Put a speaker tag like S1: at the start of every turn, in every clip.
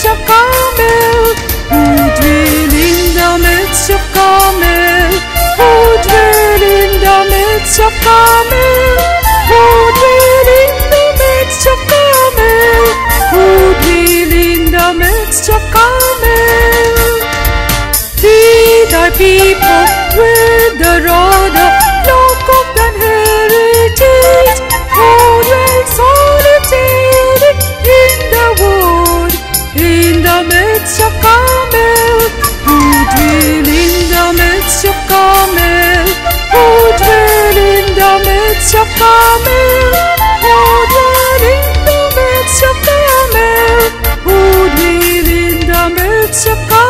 S1: midst of Carmel, who dwell in the midst of Carmel, who dwell in the midst of Carmel, who dwell in the midst of Carmel, who dwell in the midst of Carmel. Lead thy people with the rod of flock of thine heritage, who dwell solitary in the wood, in the midst of Carmel, who dwell in the midst of Carmel, who dwell in the midst of Carmel, who dwell in the midst of Carmel, who dwell in the midst of Carmel.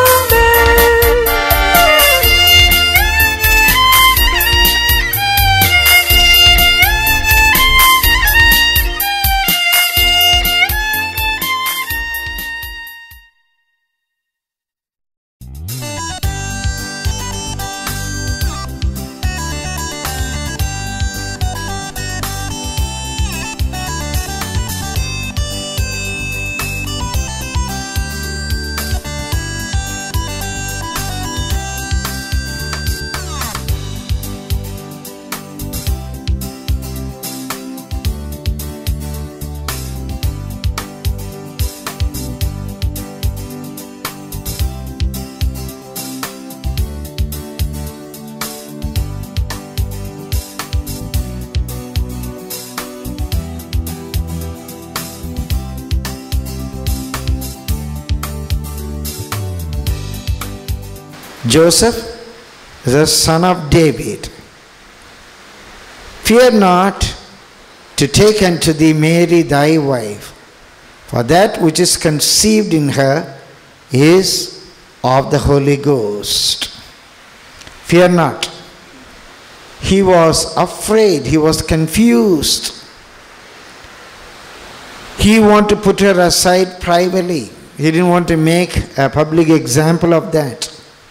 S2: Joseph, the son of David, fear not to take unto thee Mary thy wife, for that which is conceived in her is of the Holy Ghost. Fear not. He was afraid, he was confused. He wanted to put her aside privately. He didn't want to make a public example of that.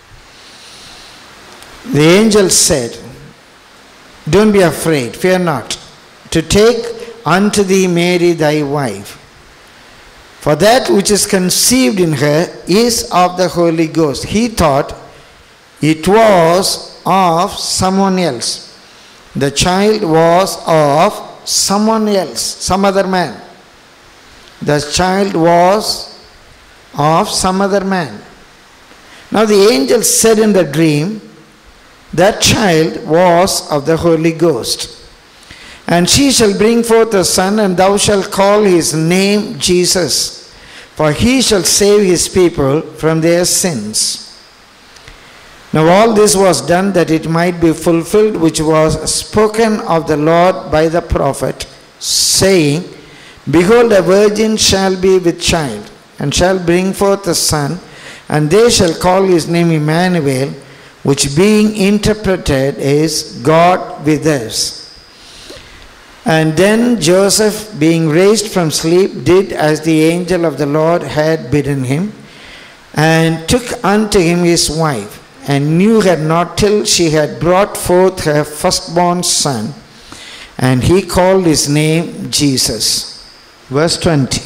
S2: The angel said, don't be afraid, fear not, to take unto thee Mary thy wife, for that which is conceived in her is of the Holy Ghost. He thought it was of someone else. The child was of someone else, some other man. The child was of some other man. Now the angel said in the dream, that child was of the Holy Ghost. And she shall bring forth a son, and thou shalt call his name Jesus, for he shall save his people from their sins. Now all this was done that it might be fulfilled which was spoken of the Lord by the prophet, saying, behold, a virgin shall be with child, and shall bring forth a son, and they shall call his name Emmanuel, which being interpreted is God with us. And then Joseph, being raised from sleep, did as the angel of the Lord had bidden him, and took unto him his wife, and knew her not till she had brought forth her firstborn son, and he called his name Jesus. Verse 20.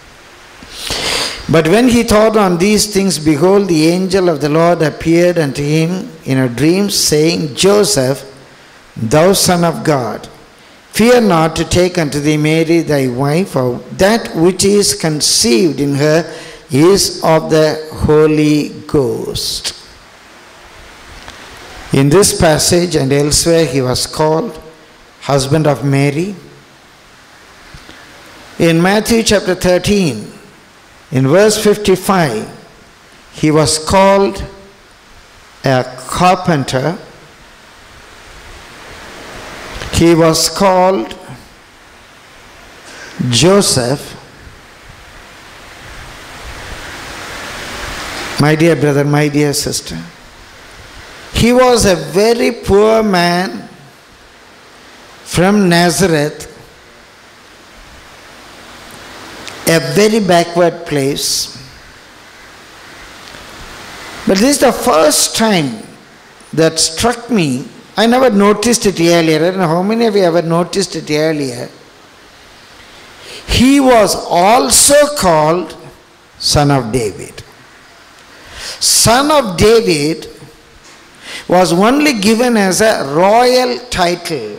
S2: But when he thought on these things, behold, the angel of the Lord appeared unto him in a dream, saying, Joseph, thou son of God, fear not to take unto thee Mary thy wife, for that which is conceived in her is of the Holy Ghost. In this passage and elsewhere, he was called husband of Mary. In Matthew chapter 13, in verse 55, he was called a carpenter. He was called Joseph. My dear brother, my dear sister, he was a very poor man from Nazareth, a very backward place. But this is the first time that struck me. I never noticed it earlier. I don't know how many of you ever noticed it earlier. He was also called son of David. Son of David was only given as a royal title.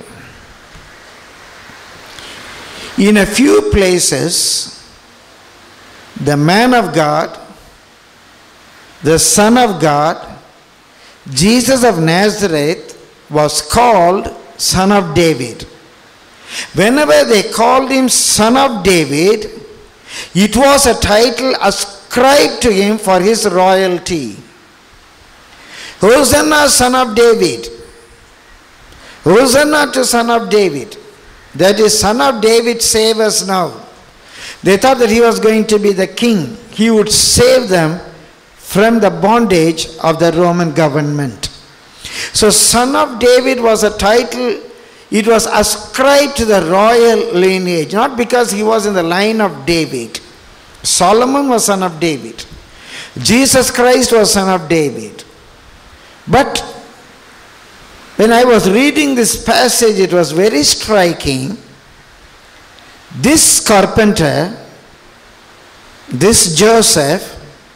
S2: In a few places, the man of God, the Son of God, Jesus of Nazareth, was called Son of David. Whenever they called him Son of David, it was a title ascribed to him for his royalty. Hosanna, Son of David. Hosanna to Son of David. That is, Son of David, save us now. They thought that he was going to be the king. He would save them from the bondage of the Roman government. So Son of David was a title, it was ascribed to the royal lineage, not because he was in the line of David. Solomon was son of David. Jesus Christ was son of David. But when I was reading this passage, it was very striking. This carpenter, this Joseph,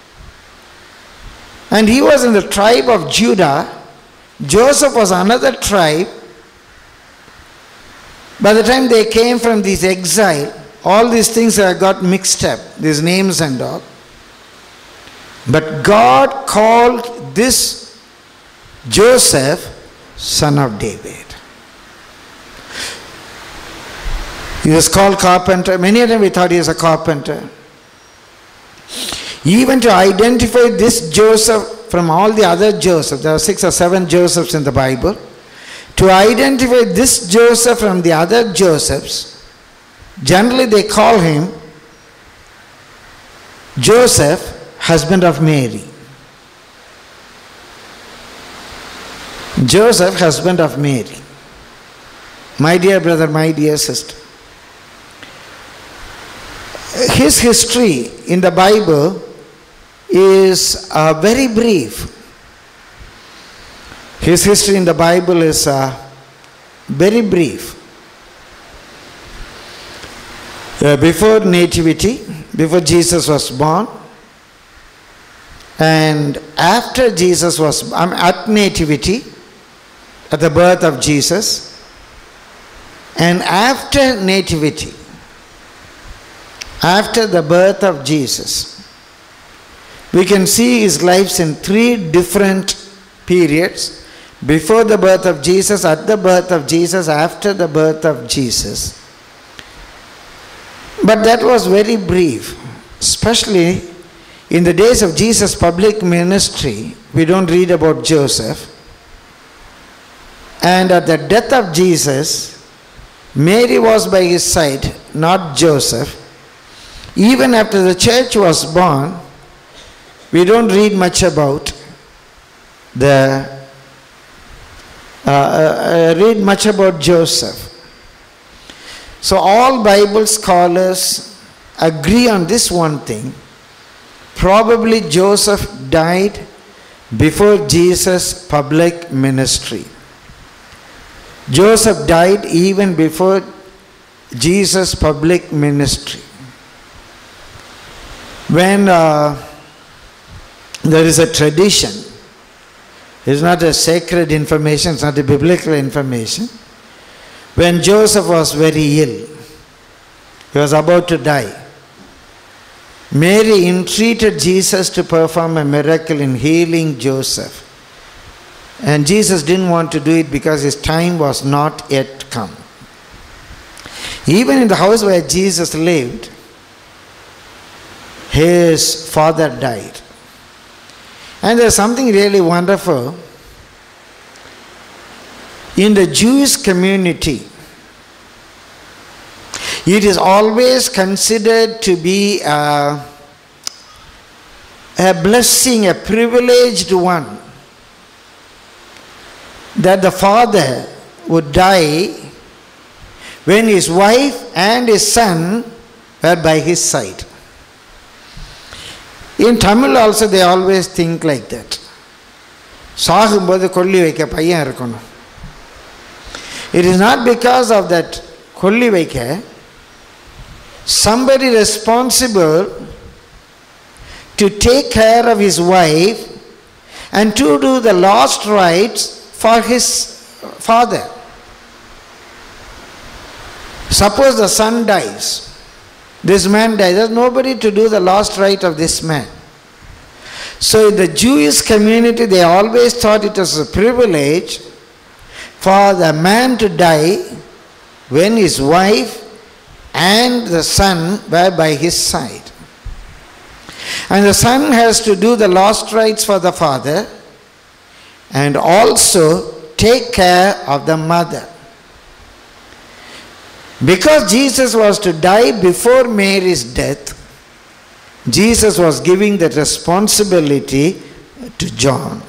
S2: and he was in the tribe of Judah. Joseph was another tribe. By the time they came from this exile, all these things got mixed up, these names and all. But God called this Joseph son of David. He was called carpenter. Many of them we thought he was a carpenter. Even to identify this Joseph from all the other Josephs, there are 6 or 7 Josephs in the Bible. To identify this Joseph from the other Josephs, generally they call him Joseph, husband of Mary. Joseph, husband of Mary. My dear brother, my dear sister. His history in the Bible is very brief. His history in the Bible is very brief. Before nativity, before Jesus was born, and after Jesus was at nativity, at the birth of Jesus, and after nativity, after the birth of Jesus, we can see his lives in 3 different periods: before the birth of Jesus, at the birth of Jesus, after the birth of Jesus. But that was very brief. Especially in the days of Jesus' public ministry, we don't read about Joseph. And at the death of Jesus, Mary was by his side, not Joseph. Even after the church was born, we don't read much about Joseph. So all Bible scholars agree on this one thing. Probably Joseph died before Jesus' public ministry. Joseph died even before Jesus' public ministry. When there is a tradition, it's not a sacred information, it's not a biblical information. When Joseph was very ill, he was about to die, Mary entreated Jesus to perform a miracle in healing Joseph. And Jesus didn't want to do it because his time was not yet come. Even in the house where Jesus lived, his father died. And there's something really wonderful. In the Jewish community, it is always considered to be a blessing, a privileged one, that the father would die when his wife and his son were by his side. In Tamil also they always think like that. சாகும்போது கொல்லி வைக்க பையன் இருக்கணும். It is not because of that கொல்லி வைக்க. Somebody responsible to take care of his wife and to do the last rites for his father. Suppose the son dies. This man dies. There's nobody to do the last rite of this man. So in the Jewish community, they always thought it was a privilege for the man to die when his wife and the son were by his side. And the son has to do the last rites for the father and also take care of the mother. Because Jesus was to die before Mary's death, Jesus was giving that responsibility to John.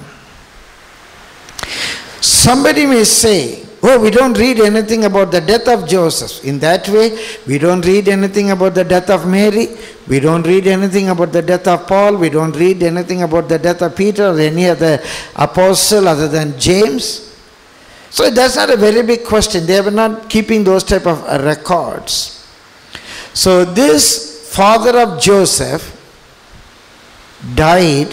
S2: Somebody may say, oh, we don't read anything about the death of Joseph. In that way, we don't read anything about the death of Mary. We don't read anything about the death of Paul. We don't read anything about the death of Peter or any other apostle other than James. So that's not a very big question. They were not keeping those type of records. So this father of Joseph died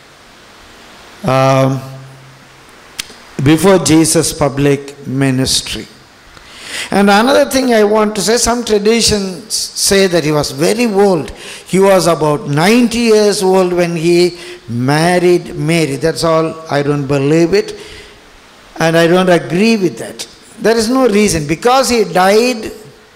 S2: before Jesus' public ministry. And another thing I want to say, some traditions say that he was very old. He was about 90 years old when he married Mary. That's all. I don't believe it. And I don't agree with that. There is no reason. Because he died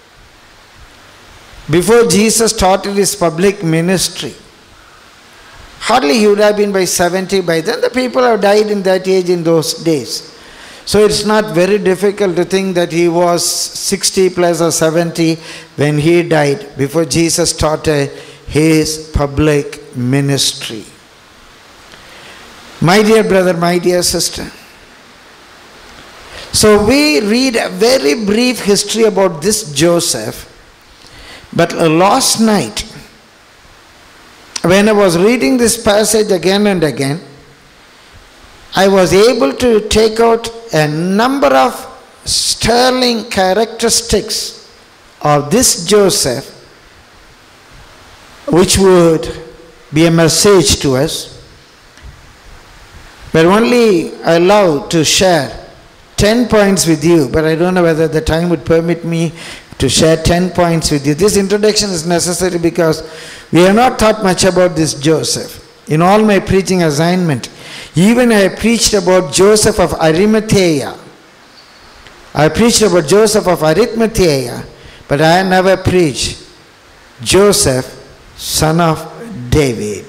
S2: before Jesus started his public ministry. Hardly he would have been by 70 by then. The people have died in that age in those days. So it's not very difficult to think that he was 60 plus or 70 when he died before Jesus started his public ministry. My dear brother, my dear sister. So we read a very brief history about this Joseph. But last night, when I was reading this passage again and again, I was able to take out a number of sterling characteristics of this Joseph, which would be a message to us. But only allowed to share 10 points with you, but I don't know whether the time would permit me to share 10 points with you. This introduction is necessary because we have not thought much about this Joseph. In all my preaching assignment, even I preached about Joseph of Arimathea. I preached about Joseph of Arimathea, but I never preached Joseph, son of David.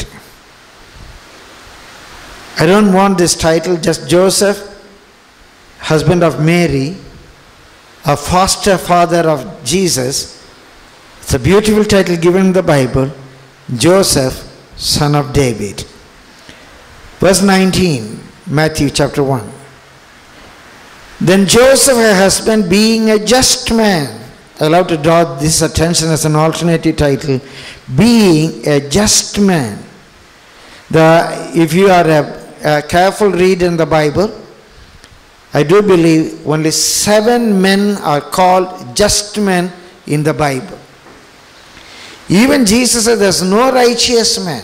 S2: I don't want this title, just Joseph, husband of Mary, a foster father of Jesus. It's a beautiful title given in the Bible, Joseph, son of David. Verse 19, Matthew chapter 1. Then Joseph, her husband, being a just man, I love to draw this attention as an alternative title, being a just man. If you are a careful reader in the Bible, I do believe only 7 men are called just men in the Bible. Even Jesus said there's no righteous man.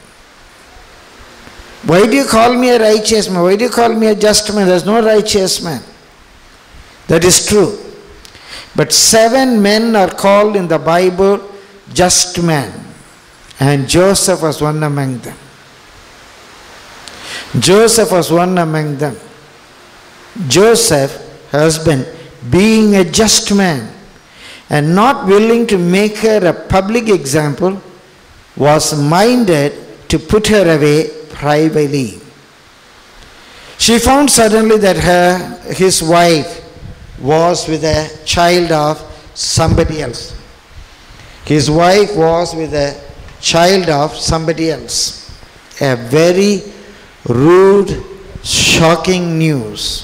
S2: Why do you call me a righteous man? Why do you call me a just man? There's no righteous man. That is true. But 7 men are called in the Bible just men. And Joseph was one among them. Joseph was one among them. Joseph, husband, being a just man and not willing to make her a public example, was minded to put her away privately. She found suddenly that his wife was with a child of somebody else. His wife was with a child of somebody else. A very rude, shocking news.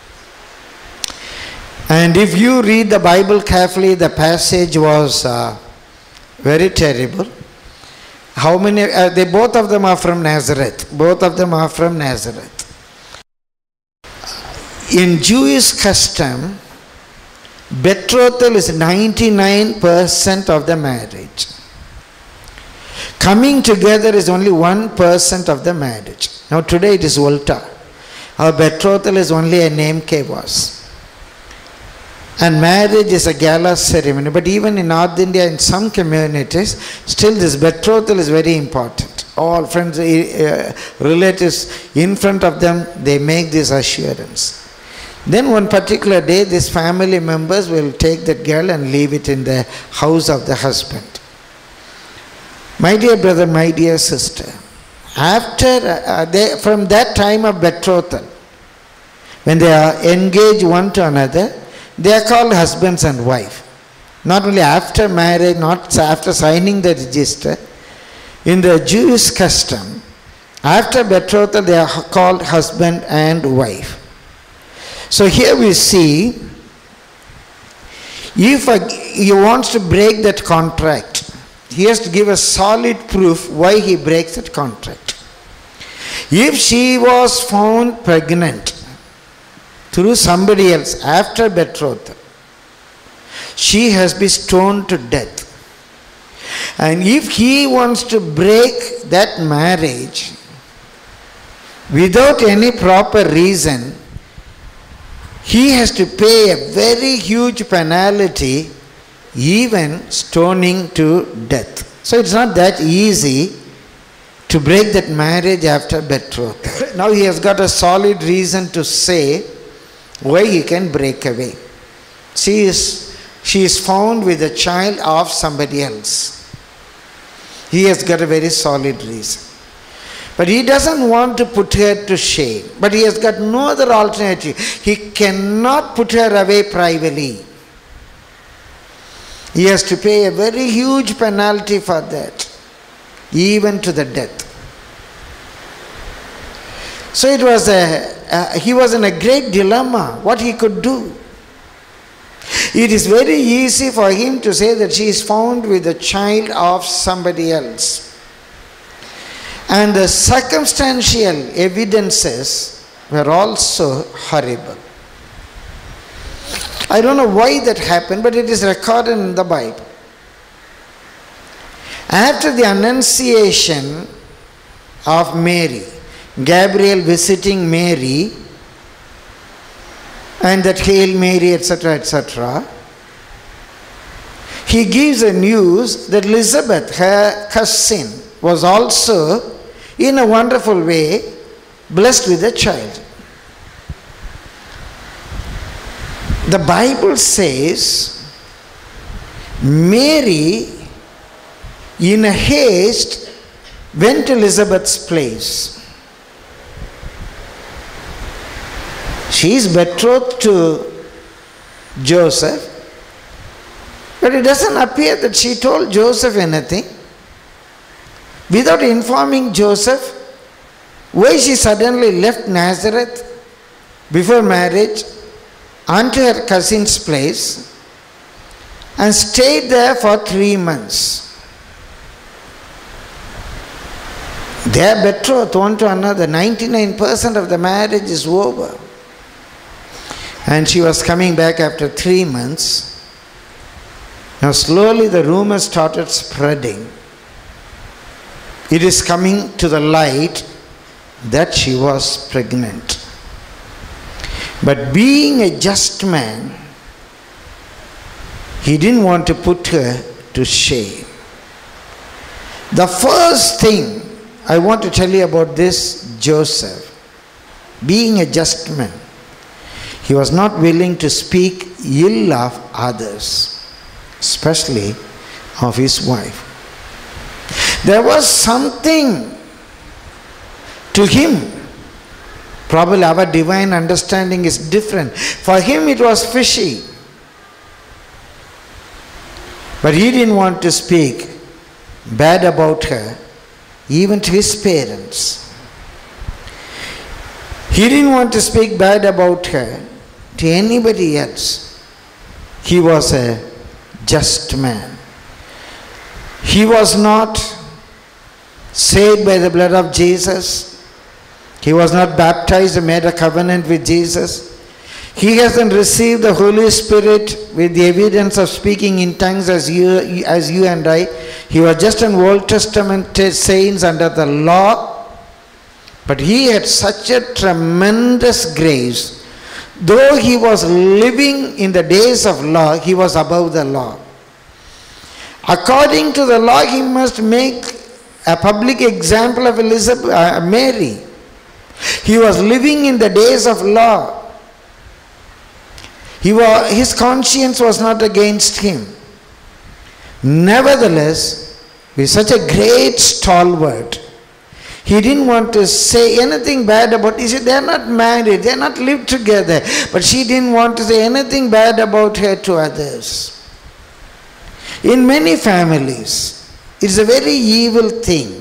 S2: And if you read the Bible carefully, the passage was very terrible. How many? Both of them are from Nazareth. Both of them are from Nazareth. In Jewish custom, betrothal is 99% of the marriage. Coming together is only 1% of the marriage. Now today it is Volta. Our betrothal is only a name kavas. And marriage is a gala ceremony. But even in North India, in some communities, still this betrothal is very important. All friends, relatives, in front of them, they make this assurance. Then one particular day, these family members will take that girl and leave it in the house of the husband. My dear brother, my dear sister, from that time of betrothal, when they are engaged one to another, they are called husbands and wife. Not only after marriage, not after signing the register. In the Jewish custom, after betrothal, they are called husband and wife. So here we see, if he wants to break that contract, he has to give a solid proof why he breaks that contract. If she was found pregnant through somebody else after betrothal, she has been stoned to death. And if he wants to break that marriage without any proper reason, he has to pay a very huge penalty, even stoning to death. So it's not that easy to break that marriage after betrothal. Now he has got a solid reason to say why he can break away. She is found with a child of somebody else. He has got a very solid reason. But he doesn't want to put her to shame. But he has got no other alternative. He cannot put her away privately. He has to pay a very huge penalty for that, even to the death. So it was he was in a great dilemma, what he could do. It is very easy for him to say that she is found with the child of somebody else. And the circumstantial evidences were also horrible. I don't know why that happened, but it is recorded in the Bible. After the Annunciation of Mary, Gabriel visiting Mary, and that Hail Mary, etc., etc., he gives a news that Elizabeth, her cousin, was also, in a wonderful way, blessed with a child. The Bible says, Mary, in a haste, went to Elizabeth's place. She is betrothed to Joseph, but it doesn't appear that she told Joseph anything. Without informing Joseph, why she suddenly left Nazareth before marriage unto her cousin's place and stayed there for 3 months. They are betrothed one to another. 99% of the marriage is over. And she was coming back after 3 months. Now slowly the rumor started spreading. It is coming to the light that she was pregnant. But being a just man, he didn't want to put her to shame. The first thing I want to tell you about this Joseph, being a just man, he was not willing to speak ill of others, especially of his wife. There was something to him. Probably our divine understanding is different. For him it was fishy. But he didn't want to speak bad about her, even to his parents. He didn't want to speak bad about her to anybody else. He was a just man. He was not saved by the blood of Jesus. He was not baptized and made a covenant with Jesus. He hasn't received the Holy Spirit with the evidence of speaking in tongues as you and I. He was just an Old Testament saints under the law. But he had such a tremendous grace. Though he was living in the days of law, he was above the law. According to the law, he must make a public example of Mary. He was living in the days of law. His conscience was not against him. Nevertheless, with such a great stalwart, he didn't want to say anything bad about, he said, they are not married, they are not lived together. But she didn't want to say anything bad about her to others. In many families, it's a very evil thing.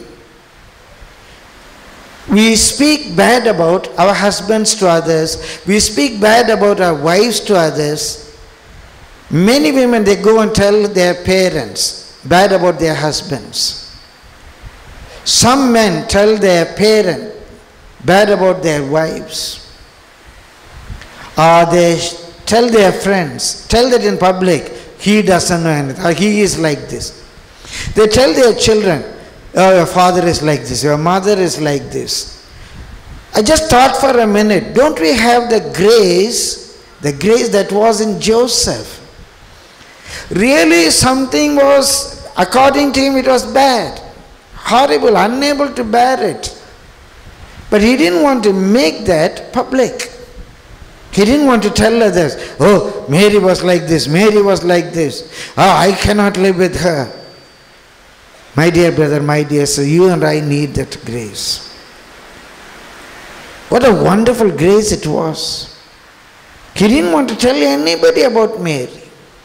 S2: We speak bad about our husbands to others. We speak bad about our wives to others. Many women, they go and tell their parents bad about their husbands. Some men tell their parent bad about their wives. Or they tell their friends, tell that in public, he doesn't know anything, or he is like this. They tell their children, oh, your father is like this, your mother is like this. I just thought for a minute, don't we have the grace that was in Joseph? Really something was, according to him, it was bad, horrible, unable to bear it. But he didn't want to make that public. He didn't want to tell others, oh, Mary was like this, Mary was like this. Oh, I cannot live with her. My dear brother, my dear sister, you and I need that grace. What a wonderful grace it was. He didn't want to tell anybody about Mary.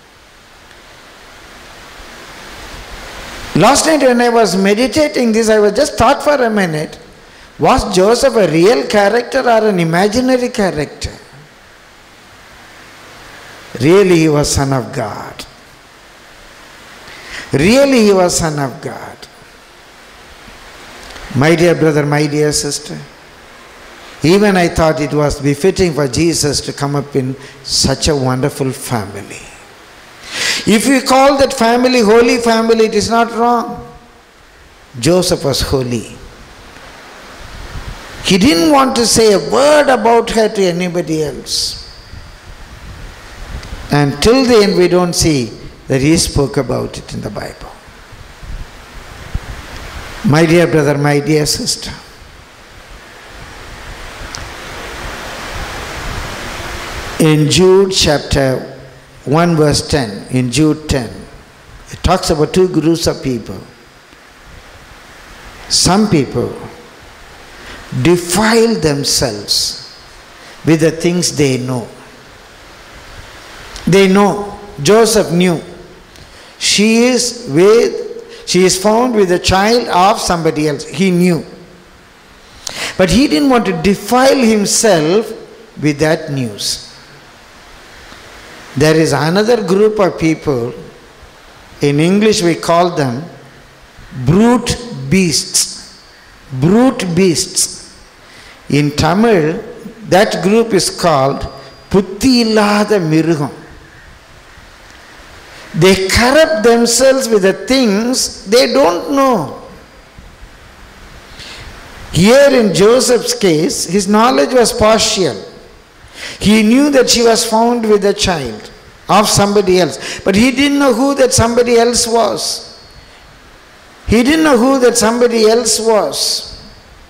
S2: Last night when I was meditating this, I was just thought for a minute, was Joseph a real character or an imaginary character? Really, he was Son of God. Really, he was Son of God. My dear brother, my dear sister, even I thought it was befitting for Jesus to come up in such a wonderful family. If we call that family holy family, it is not wrong. Joseph was holy. He didn't want to say a word about her to anybody else. And till the end we don't see that he spoke about it in the Bible. My dear brother, my dear sister, in Jude chapter 1 verse 10, in Jude 10, it talks about two groups of people. Some people defile themselves with the things they know. They know. Joseph knew. She is found with the child of somebody else. He knew. But he didn't want to defile himself with that news. There is another group of people, in English we call them brute beasts. Brute beasts. In Tamil, that group is called Putti illada mirugam. They corrupt themselves with the things they don't know. Here in Joseph's case, his knowledge was partial. He knew that she was found with a child of somebody else. But he didn't know who that somebody else was. He didn't know who that somebody else was.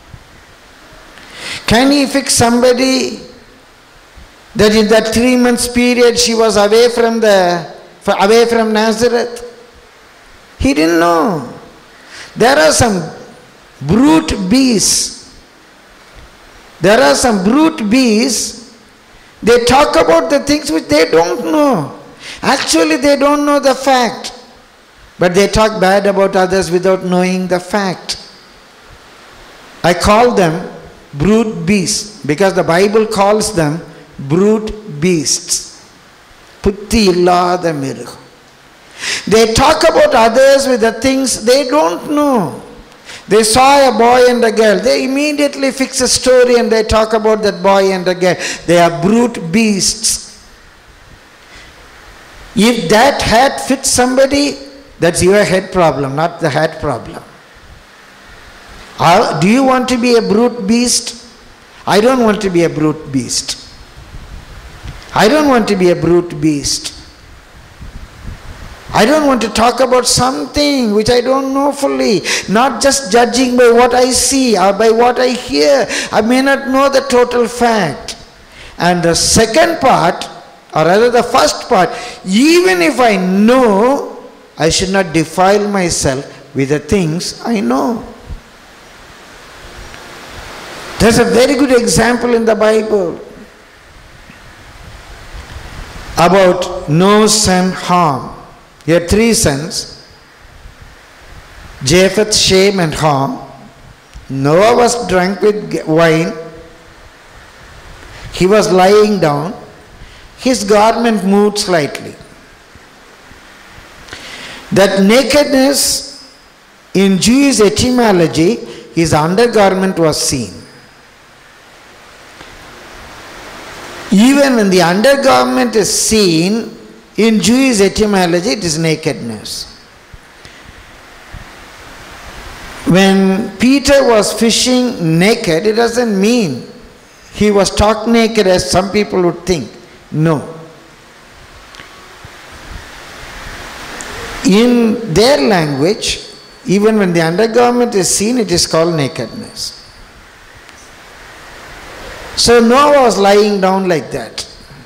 S2: Can he fix somebody that in that 3 months period she was away from Nazareth? He didn't know. There are some brute beasts. There are some brute beasts. They talk about the things which they don't know. Actually, they don't know the fact. But they talk bad about others without knowing the fact. I call them brute beasts because the Bible calls them brute beasts. Putti illada mirugam. They talk about others with the things they don't know. They saw a boy and a girl. They immediately fix a story and they talk about that boy and the girl. They are brute beasts. If that hat fits somebody, that's your head problem, not the hat problem. Do you want to be a brute beast? I don't want to be a brute beast. I don't want to be a brute beast. I don't want to talk about something which I don't know fully, not just judging by what I see or by what I hear. I may not know the total fact. And the second part, or rather the first part, even if I know, I should not defile myself with the things I know. There's a very good example in the Bible about Noah's son Ham. He had 3 sons, Japheth, Shem and Ham. Noah was drunk with wine. He was lying down. His garment moved slightly. That nakedness, in Jewish etymology, his undergarment was seen. Even when the undergarment is seen, in Jewish etymology, it is nakedness. When Peter was fishing naked, it doesn't mean he was stark naked as some people would think. No. In their language, even when the undergarment is seen, it is called nakedness. So Noah was lying down like that.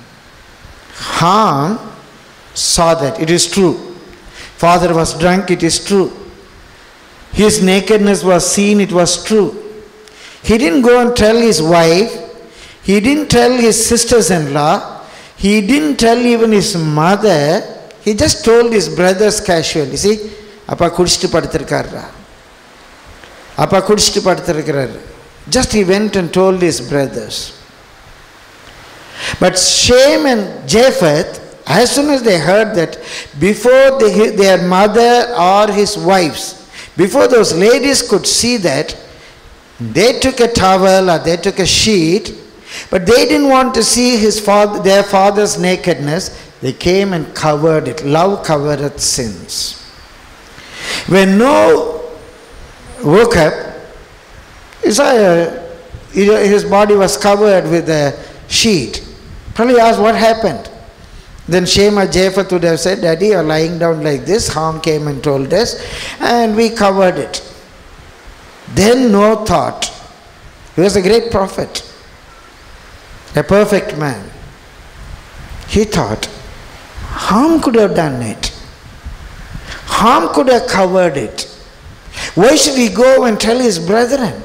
S2: Ham saw that. It is true. Father was drunk. It is true. His nakedness was seen. It was true. He didn't go and tell his wife. He didn't tell his sisters-in-law. He didn't tell even his mother. He just told his brothers casually. See, Appa kudichittu paduthirukkarra. Appa kudichittu paduthirukkarar. Just he went and told his brothers. But Shem and Japheth, as soon as they heard that, before their mother or his wives, before those ladies could see that, they took a towel or they took a sheet, but they didn't want to see their father's nakedness. They came and covered it. Love covereth sins. When Noah woke up, he saw his body was covered with a sheet. Probably asked what happened. Then Shem or Japheth would have said, Daddy, you're lying down like this. Ham came and told us, and we covered it. Then Noah thought, he was a great prophet, a perfect man. He thought, Ham could have done it. Ham could have covered it. Why should he go and tell his brethren?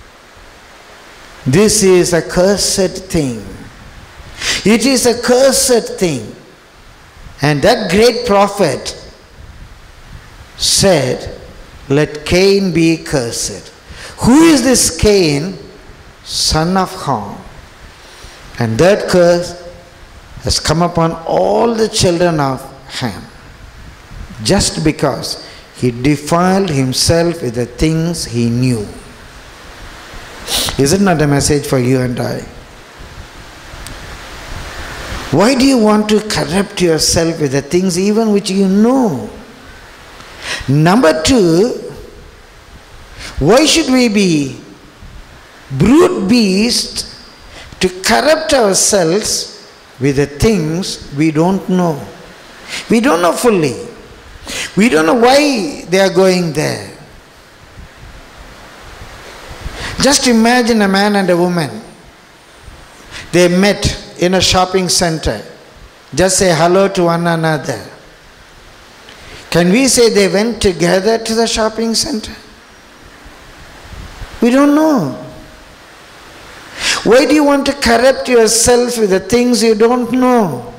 S2: This is a cursed thing. It is a cursed thing. And that great prophet said, let Cain be cursed. Who is this Cain? Son of Ham. And that curse has come upon all the children of Ham, just because he defiled himself with the things he knew. Is it not a message for you and I? Why do you want to corrupt yourself with the things even which you know? Number 2, why should we be brute beasts to corrupt ourselves with the things we don't know? We don't know fully. We don't know why they are going there. Just imagine a man and a woman. They met in a shopping center. Just say hello to one another. Can we say they went together to the shopping center? We don't know. Why do you want to corrupt yourself with the things you don't know?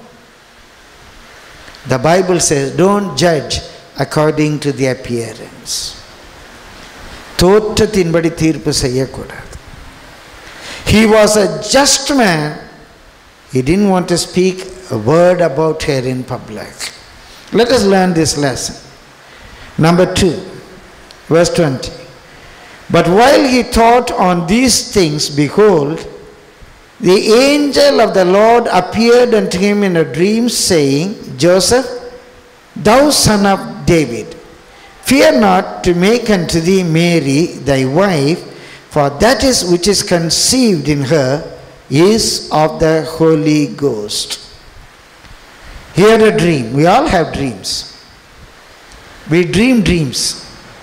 S2: The Bible says, don't judge according to the appearance. தோற்றத்தின்படி தீர்ப்பு செய்யக்கூடாது. He was a just man. He didn't want to speak a word about her in public. Let us learn this lesson. Number 2, verse 20. But while he thought on these things, behold, the angel of the Lord appeared unto him in a dream, saying, Joseph, thou son of David, fear not to make unto thee Mary thy wife, for that is which is conceived in her is of the Holy Ghost. He had a dream. We all have dreams. We dream dreams.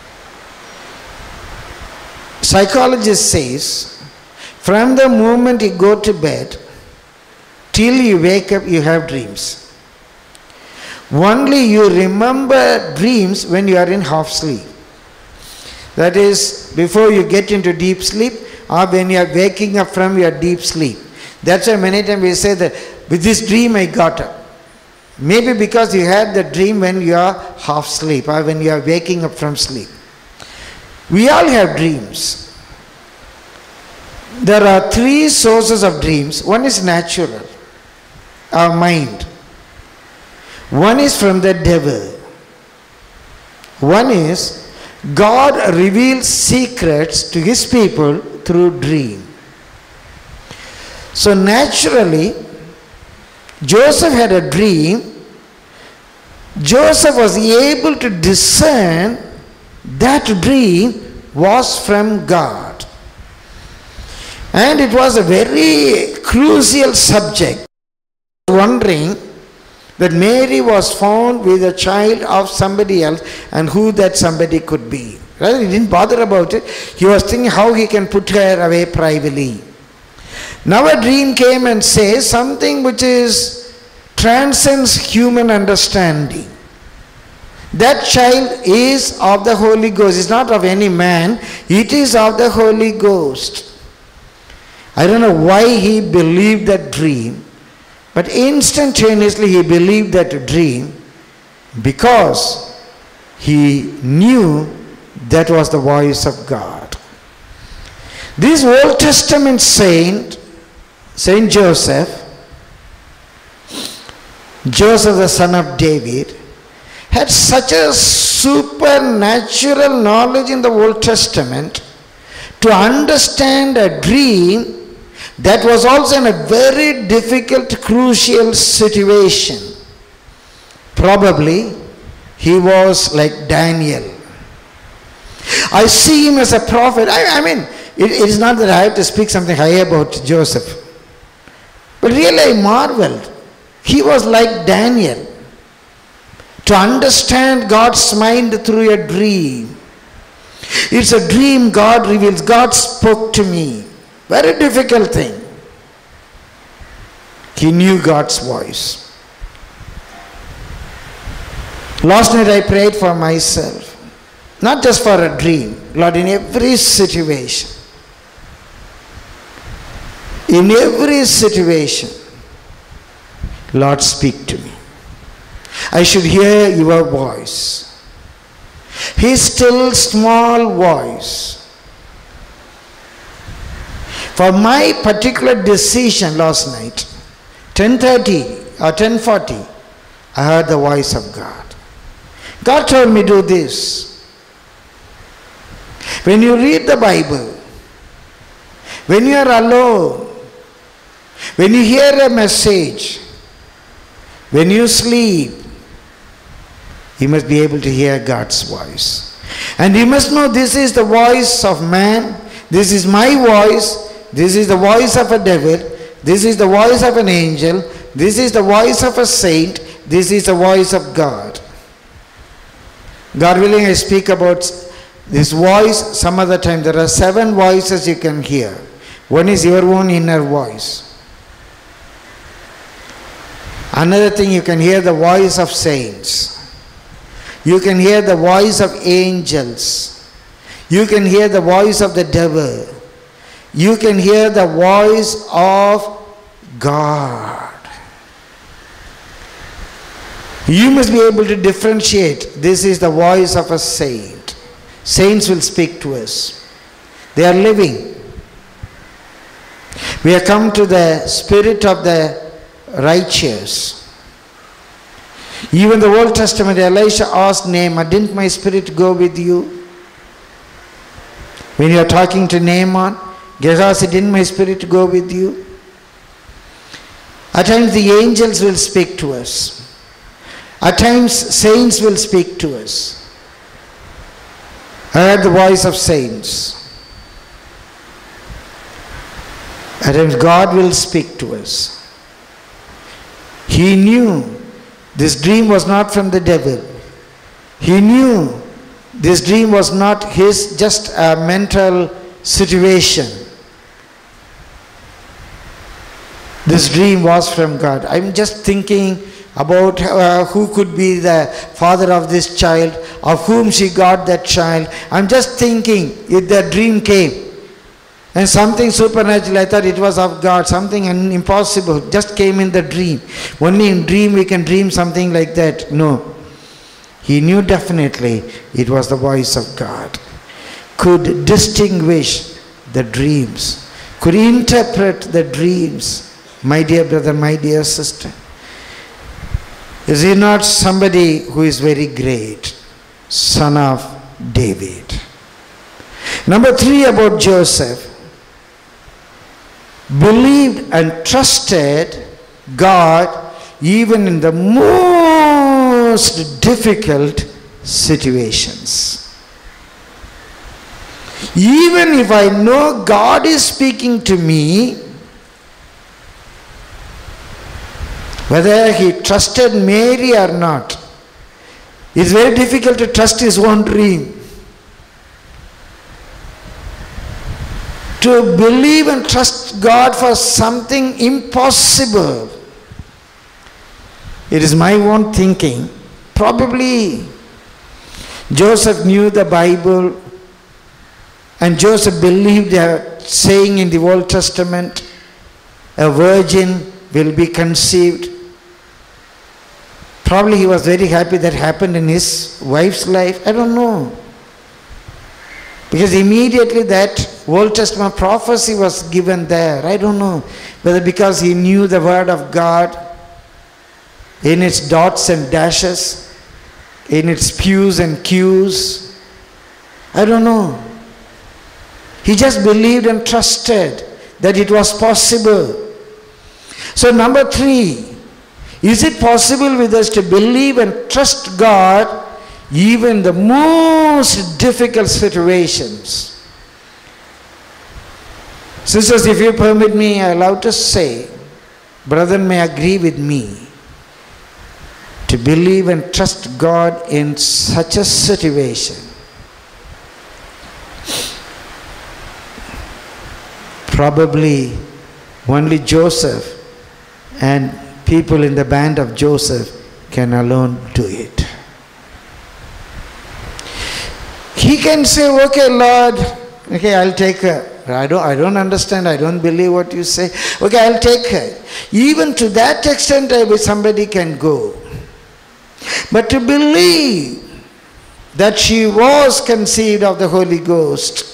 S2: Psychologist says, from the moment you go to bed till you wake up, you have dreams. Only you remember dreams when you are in half sleep. That is, before you get into deep sleep, or when you are waking up from your deep sleep. That's why many times we say that, with this dream I got up. Maybe because you had the dream when you are half asleep or when you are waking up from sleep. We all have dreams. There are three sources of dreams. One is natural, our mind. One is from the devil. One is God reveals secrets to his people through dream. So naturally, Joseph had a dream. Joseph was able to discern that dream was from God. And it was a very crucial subject. Wondering that Mary was found with a child of somebody else and who that somebody could be. Rather, he didn't bother about it. He was thinking how he can put her away privately. Now a dream came and says something which transcends human understanding. That child is of the Holy Ghost. It's not of any man. It is of the Holy Ghost. I don't know why he believed that dream, but instantaneously he believed that dream because he knew that was the voice of God. This Old Testament saint, Saint Joseph, Joseph the son of David, had such a supernatural knowledge in the Old Testament to understand a dream that was also in a very difficult, crucial situation. Probably he was like Daniel. I see him as a prophet. I mean, it is not that I have to speak something high about Joseph. But really I marveled. He was like Daniel. To understand God's mind through a dream. It's a dream God reveals. God spoke to me. Very difficult thing. He knew God's voice. Last night I prayed for myself. Not just for a dream. Lord, in every situation. In every situation. Lord, speak to me. I should hear your voice. His still small voice. For my particular decision last night, 10:30 or 10:40, I heard the voice of God. God told me do this. When you read the Bible, when you are alone, when you hear a message, when you sleep, you must be able to hear God's voice. And you must know this is the voice of man, this is my voice, this is the voice of a devil, this is the voice of an angel, this is the voice of a saint, this is the voice of God. God willing, I speak about this voice some other time. There are 7 voices you can hear. One is your own inner voice. Another thing, you can hear the voice of saints. You can hear the voice of angels. You can hear the voice of the devil. You can hear the voice of God. You must be able to differentiate. This is the voice of a saint. Saints will speak to us. They are living. We have come to the spirit of the righteous. Even the Old Testament, Elisha asked Naaman, didn't my spirit go with you? When you are talking to Naaman, Gehazi, didn't my spirit go with you? At times the angels will speak to us. At times saints will speak to us. I heard the voice of saints. At times God will speak to us. He knew this dream was not from the devil. He knew this dream was not his just a mental situation. This dream was from God. I'm just thinking about who could be the father of this child, of whom she got that child. I'm just thinking if the dream came and something supernatural, I thought it was of God, something impossible just came in the dream. Only in dream we can dream something like that. No. He knew definitely it was the voice of God. Could distinguish the dreams. Could interpret the dreams. My dear brother, my dear sister. Is he not somebody who is very great? Son of David. Number 3 about Joseph. Believed and trusted God even in the most difficult situations. Even if I know God is speaking to me, whether he trusted Mary or not, it's very difficult to trust his own dream. To believe and trust God for something impossible. It is my own thinking. Probably Joseph knew the Bible and Joseph believed a saying in the Old Testament, a virgin will be conceived. Probably he was very happy that happened in his wife's life. I don't know. Because immediately that Old Testament prophecy was given there. I don't know whether because he knew the word of God in its dots and dashes, in its P's and Q's. I don't know. He just believed and trusted that it was possible. So number 3, is it possible with us to believe and trust God even the most difficult situations? Sisters, if you permit me, I allow to say, brethren may agree with me, to believe and trust God in such a situation. Probably only Joseph and people in the band of Joseph can alone do it. He can say, okay, Lord, okay, I'll take her. I don't understand, I don't believe what you say. Okay, I'll take her. Even to that extent, somebody can go. But to believe that she was conceived of the Holy Ghost,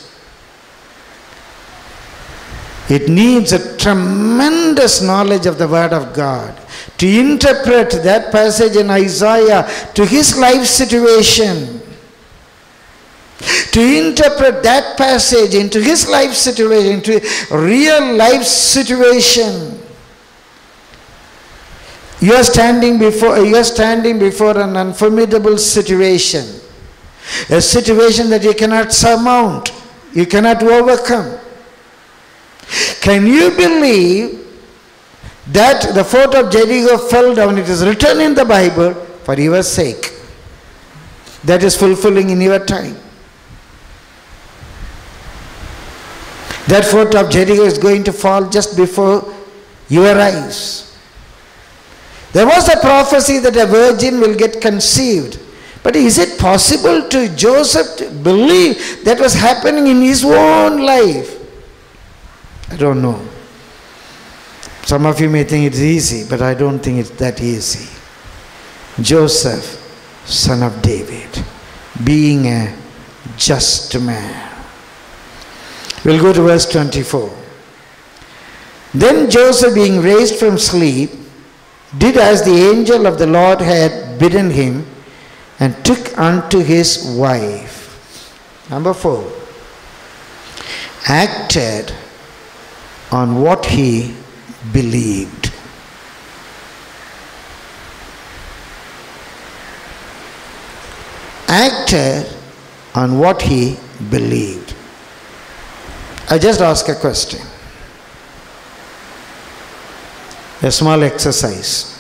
S2: it needs a tremendous knowledge of the Word of God. To interpret that passage in Isaiah to his life situation. To interpret that passage into his life situation, into real life situation. You are standing before an unformidable situation. A situation that you cannot surmount. You cannot overcome. Can you believe that the fort of Jericho fell down? It is written in the Bible for your sake. That is fulfilling in your time. That fort of Jericho is going to fall just before your eyes. There was a prophecy that a virgin will get conceived. But is it possible to Joseph to believe that was happening in his own life? I don't know. Some of you may think it's easy, but I don't think it's that easy. Joseph, son of David, being a just man. We'll go to verse 24. Then Joseph, being raised from sleep, did as the angel of the Lord had bidden him, and took unto his wife. Number 4. acted on what he believed. Acted on what he believed. I just ask a question. A small exercise.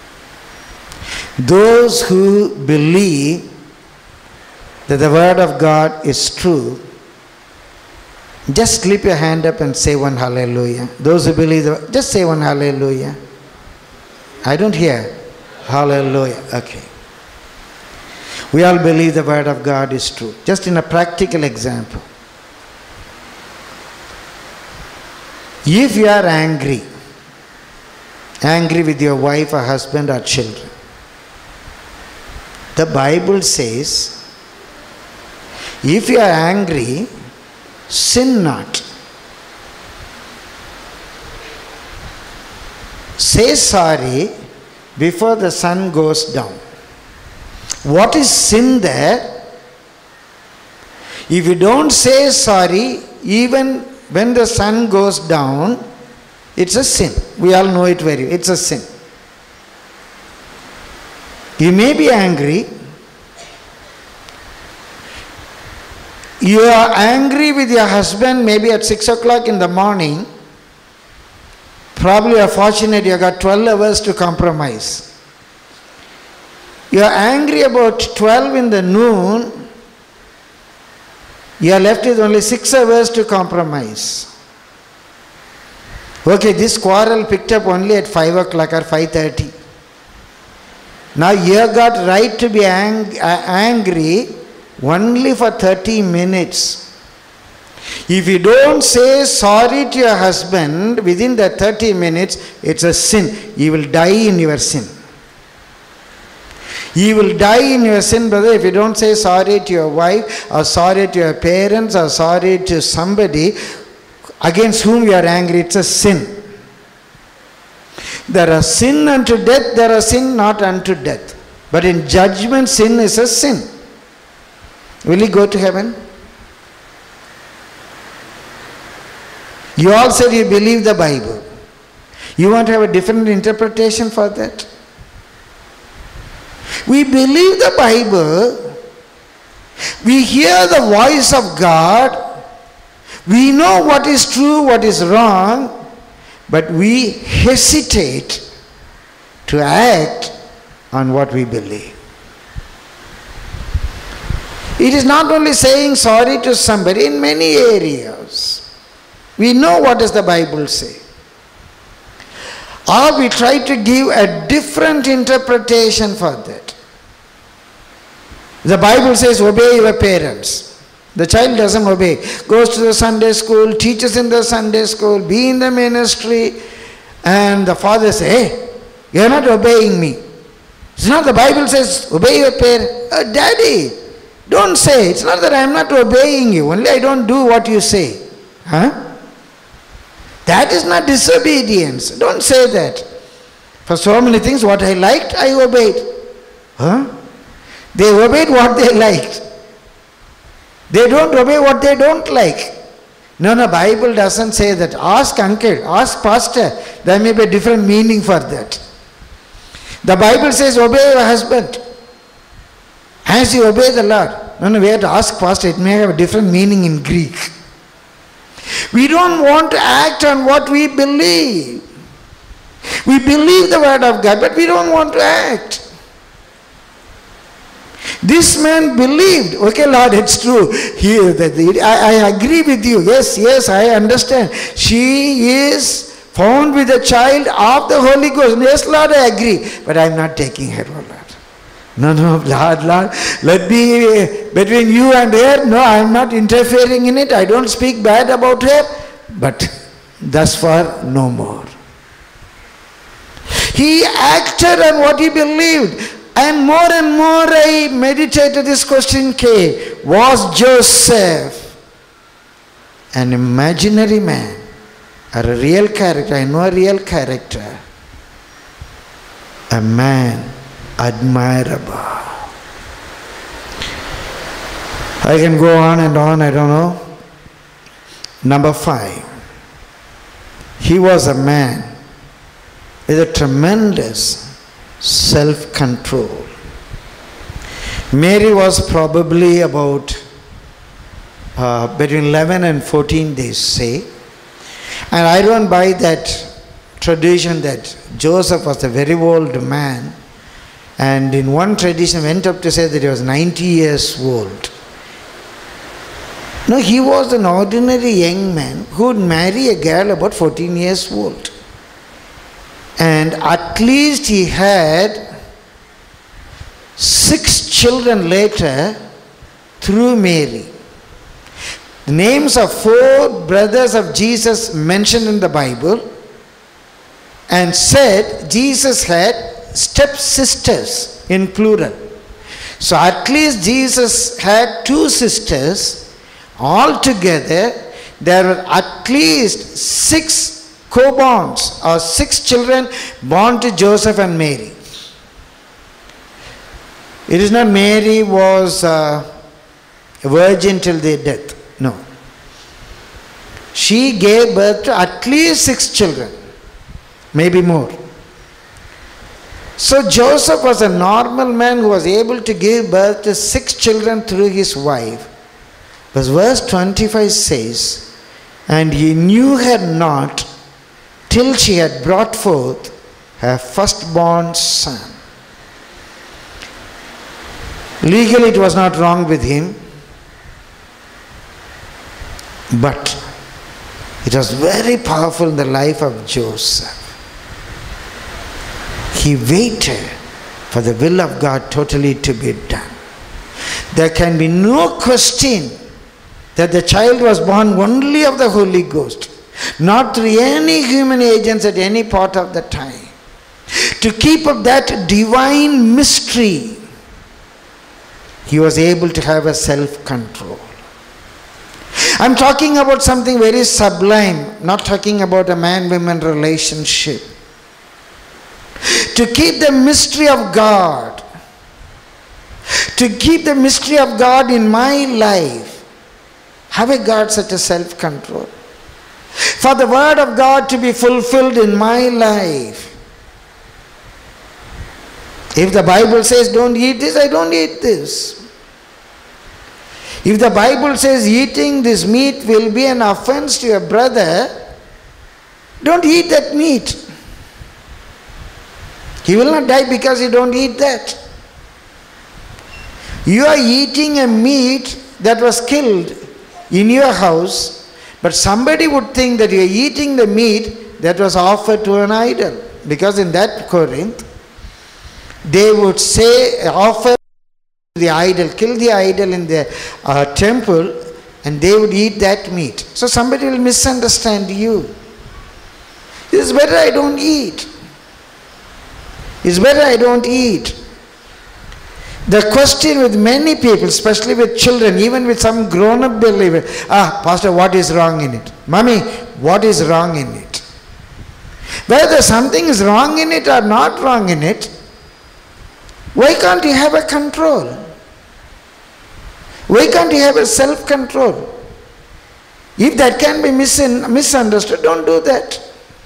S2: Those who believe that the word of God is true, just slip your hand up and say one hallelujah. Those who believe, just say one hallelujah. I don't hear. Hallelujah. Okay. We all believe the word of God is true. Just in a practical example. If you are angry with your wife or husband or children, the Bible says, if you are angry, sin not. Say sorry before the sun goes down. What is sin there? If you don't say sorry, even when the sun goes down, it's a sin. We all know it very well. It's a sin. You may be angry. You are angry with your husband maybe at 6 o'clock in the morning. Probably you are fortunate you got 12 hours to compromise. You are angry about 12 in the noon. You are left with only 6 hours to compromise. Okay, this quarrel picked up only at 5 o'clock or 5:30. Now you have got right to be angry only for 30 minutes. If you don't say sorry to your husband within the 30 minutes, it's a sin. You will die in your sin. You will die in your sin, brother, if you don't say sorry to your wife or sorry to your parents or sorry to somebody against whom you are angry. It's a sin. There are sin unto death, there are sin not unto death. But in judgment, sin is a sin. Will you go to heaven? You all said you believe the Bible. You want to have a different interpretation for that? We believe the Bible. We hear the voice of God. We know what is true, what is wrong. But we hesitate to act on what we believe. It is not only saying sorry to somebody, in many areas. We know what does the Bible say. Or we try to give a different interpretation for that. The Bible says obey your parents. The child doesn't obey. Goes to the Sunday school, teaches in the Sunday school, be in the ministry, and the father says, hey, you are not obeying me. It's not the Bible says obey your parents. Daddy, don't say. It's not that I am not obeying you. Only I don't do what you say. Huh? That is not disobedience. Don't say that. For so many things, what I liked, I obeyed. Huh? They obeyed what they liked. They don't obey what they don't like. No, Bible doesn't say that. Ask uncle, ask pastor. There may be a different meaning for that. The Bible says obey your husband as you obey the Lord. No, we have to ask pastor. It may have a different meaning in Greek. We don't want to act on what we believe. We believe the word of God, but we don't want to act. This man believed. Okay, Lord, it's true. I agree with you. Yes, I understand. She is found with a child of the Holy Ghost. Yes, Lord, I agree. But I am not taking her, oh Lord. No, Lord, let be between you and her. No, I am not interfering in it. I don't speak bad about her. But thus far, no more. He acted on what he believed. And more I meditated, this question came. Was Joseph an imaginary man or a real character? I know a real character. A man admirable. I can go on and on, I don't know. Number 5. He was a man with a tremendous self-control. Mary was probably about between 11 and 14, they say. And I don't buy that tradition that Joseph was a very old man, and in one tradition went up to say that he was 90 years old. No, he was an ordinary young man who would marry a girl about 14 years old. And at least he had 6 children later through Mary. The names of 4 brothers of Jesus mentioned in the Bible, and said Jesus had stepsisters in plural. So at least Jesus had 2 sisters. Altogether, there were at least 6 co-borns or 6 children born to Joseph and Mary. It is not Mary was a virgin till their death. No. She gave birth to at least 6 children, maybe more. So Joseph was a normal man who was able to give birth to 6 children through his wife. But verse 25 says, and he knew her not till she had brought forth her firstborn son. Legally it was not wrong with him, but it was very powerful in the life of Joseph. He waited for the will of God totally to be done. There can be no question that the child was born only of the Holy Ghost, not through any human agents at any part of the time. To keep up that divine mystery, he was able to have a self-control. I'm talking about something very sublime, not talking about a man-woman relationship. To keep the mystery of God, to keep the mystery of God in my life, have I got such a self-control? For the word of God to be fulfilled in my life. If the Bible says don't eat this, I don't eat this. If the Bible says eating this meat will be an offense to your brother, don't eat that meat. He will not die because you don't eat that. You are eating a meat that was killed in your house, but somebody would think that you are eating the meat that was offered to an idol. Because in that Corinth, they would say, offer the idol, kill the idol in the temple, and they would eat that meat. So somebody will misunderstand you. It's better I don't eat. It's better I don't eat. The question with many people, especially with children, even with some grown-up believer, Pastor, what is wrong in it? Mommy, what is wrong in it? Whether something is wrong in it or not wrong in it, why can't you have a control? Why can't you have a self-control? If that can be misunderstood, don't do that.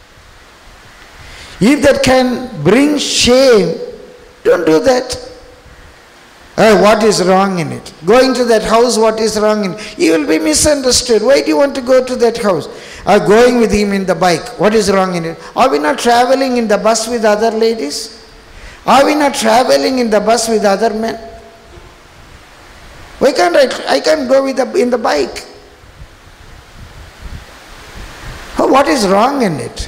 S2: If that can bring shame, don't do that. What is wrong in it? Going to that house, what is wrong in it? You will be misunderstood. Why do you want to go to that house? Going with him in the bike, what is wrong in it? Are we not traveling in the bus with other ladies? Are we not traveling in the bus with other men? Why can't I can't go in the bike? What is wrong in it?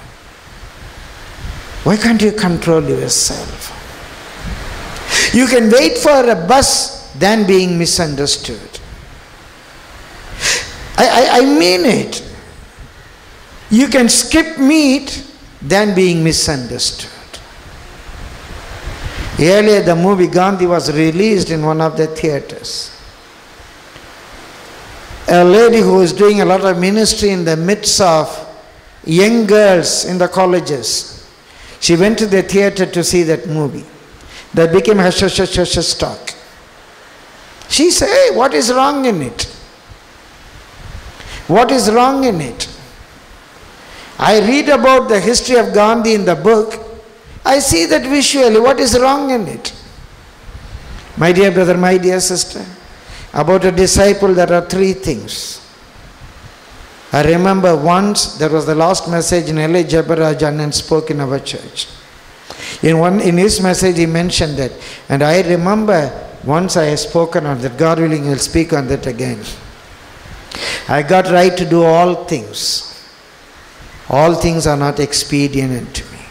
S2: Why can't you control yourself? You can wait for a bus than being misunderstood. I mean it. You can skip meat than being misunderstood. Earlier the movie Gandhi was released in one of the theaters. A lady who was doing a lot of ministry in the midst of young girls in the colleges, she went to the theater to see that movie. That became her talk. She said, hey, what is wrong in it? What is wrong in it? I read about the history of Gandhi in the book. I see that visually. What is wrong in it? My dear brother, my dear sister, about a disciple, there are three things. I remember once, there was the last message in L.A. Jabarajan spoke in our church. In his message he mentioned that, and I remember once I have spoken on that. God willing, I'll speak on that again. I got right to do all things. All things are not expedient unto me.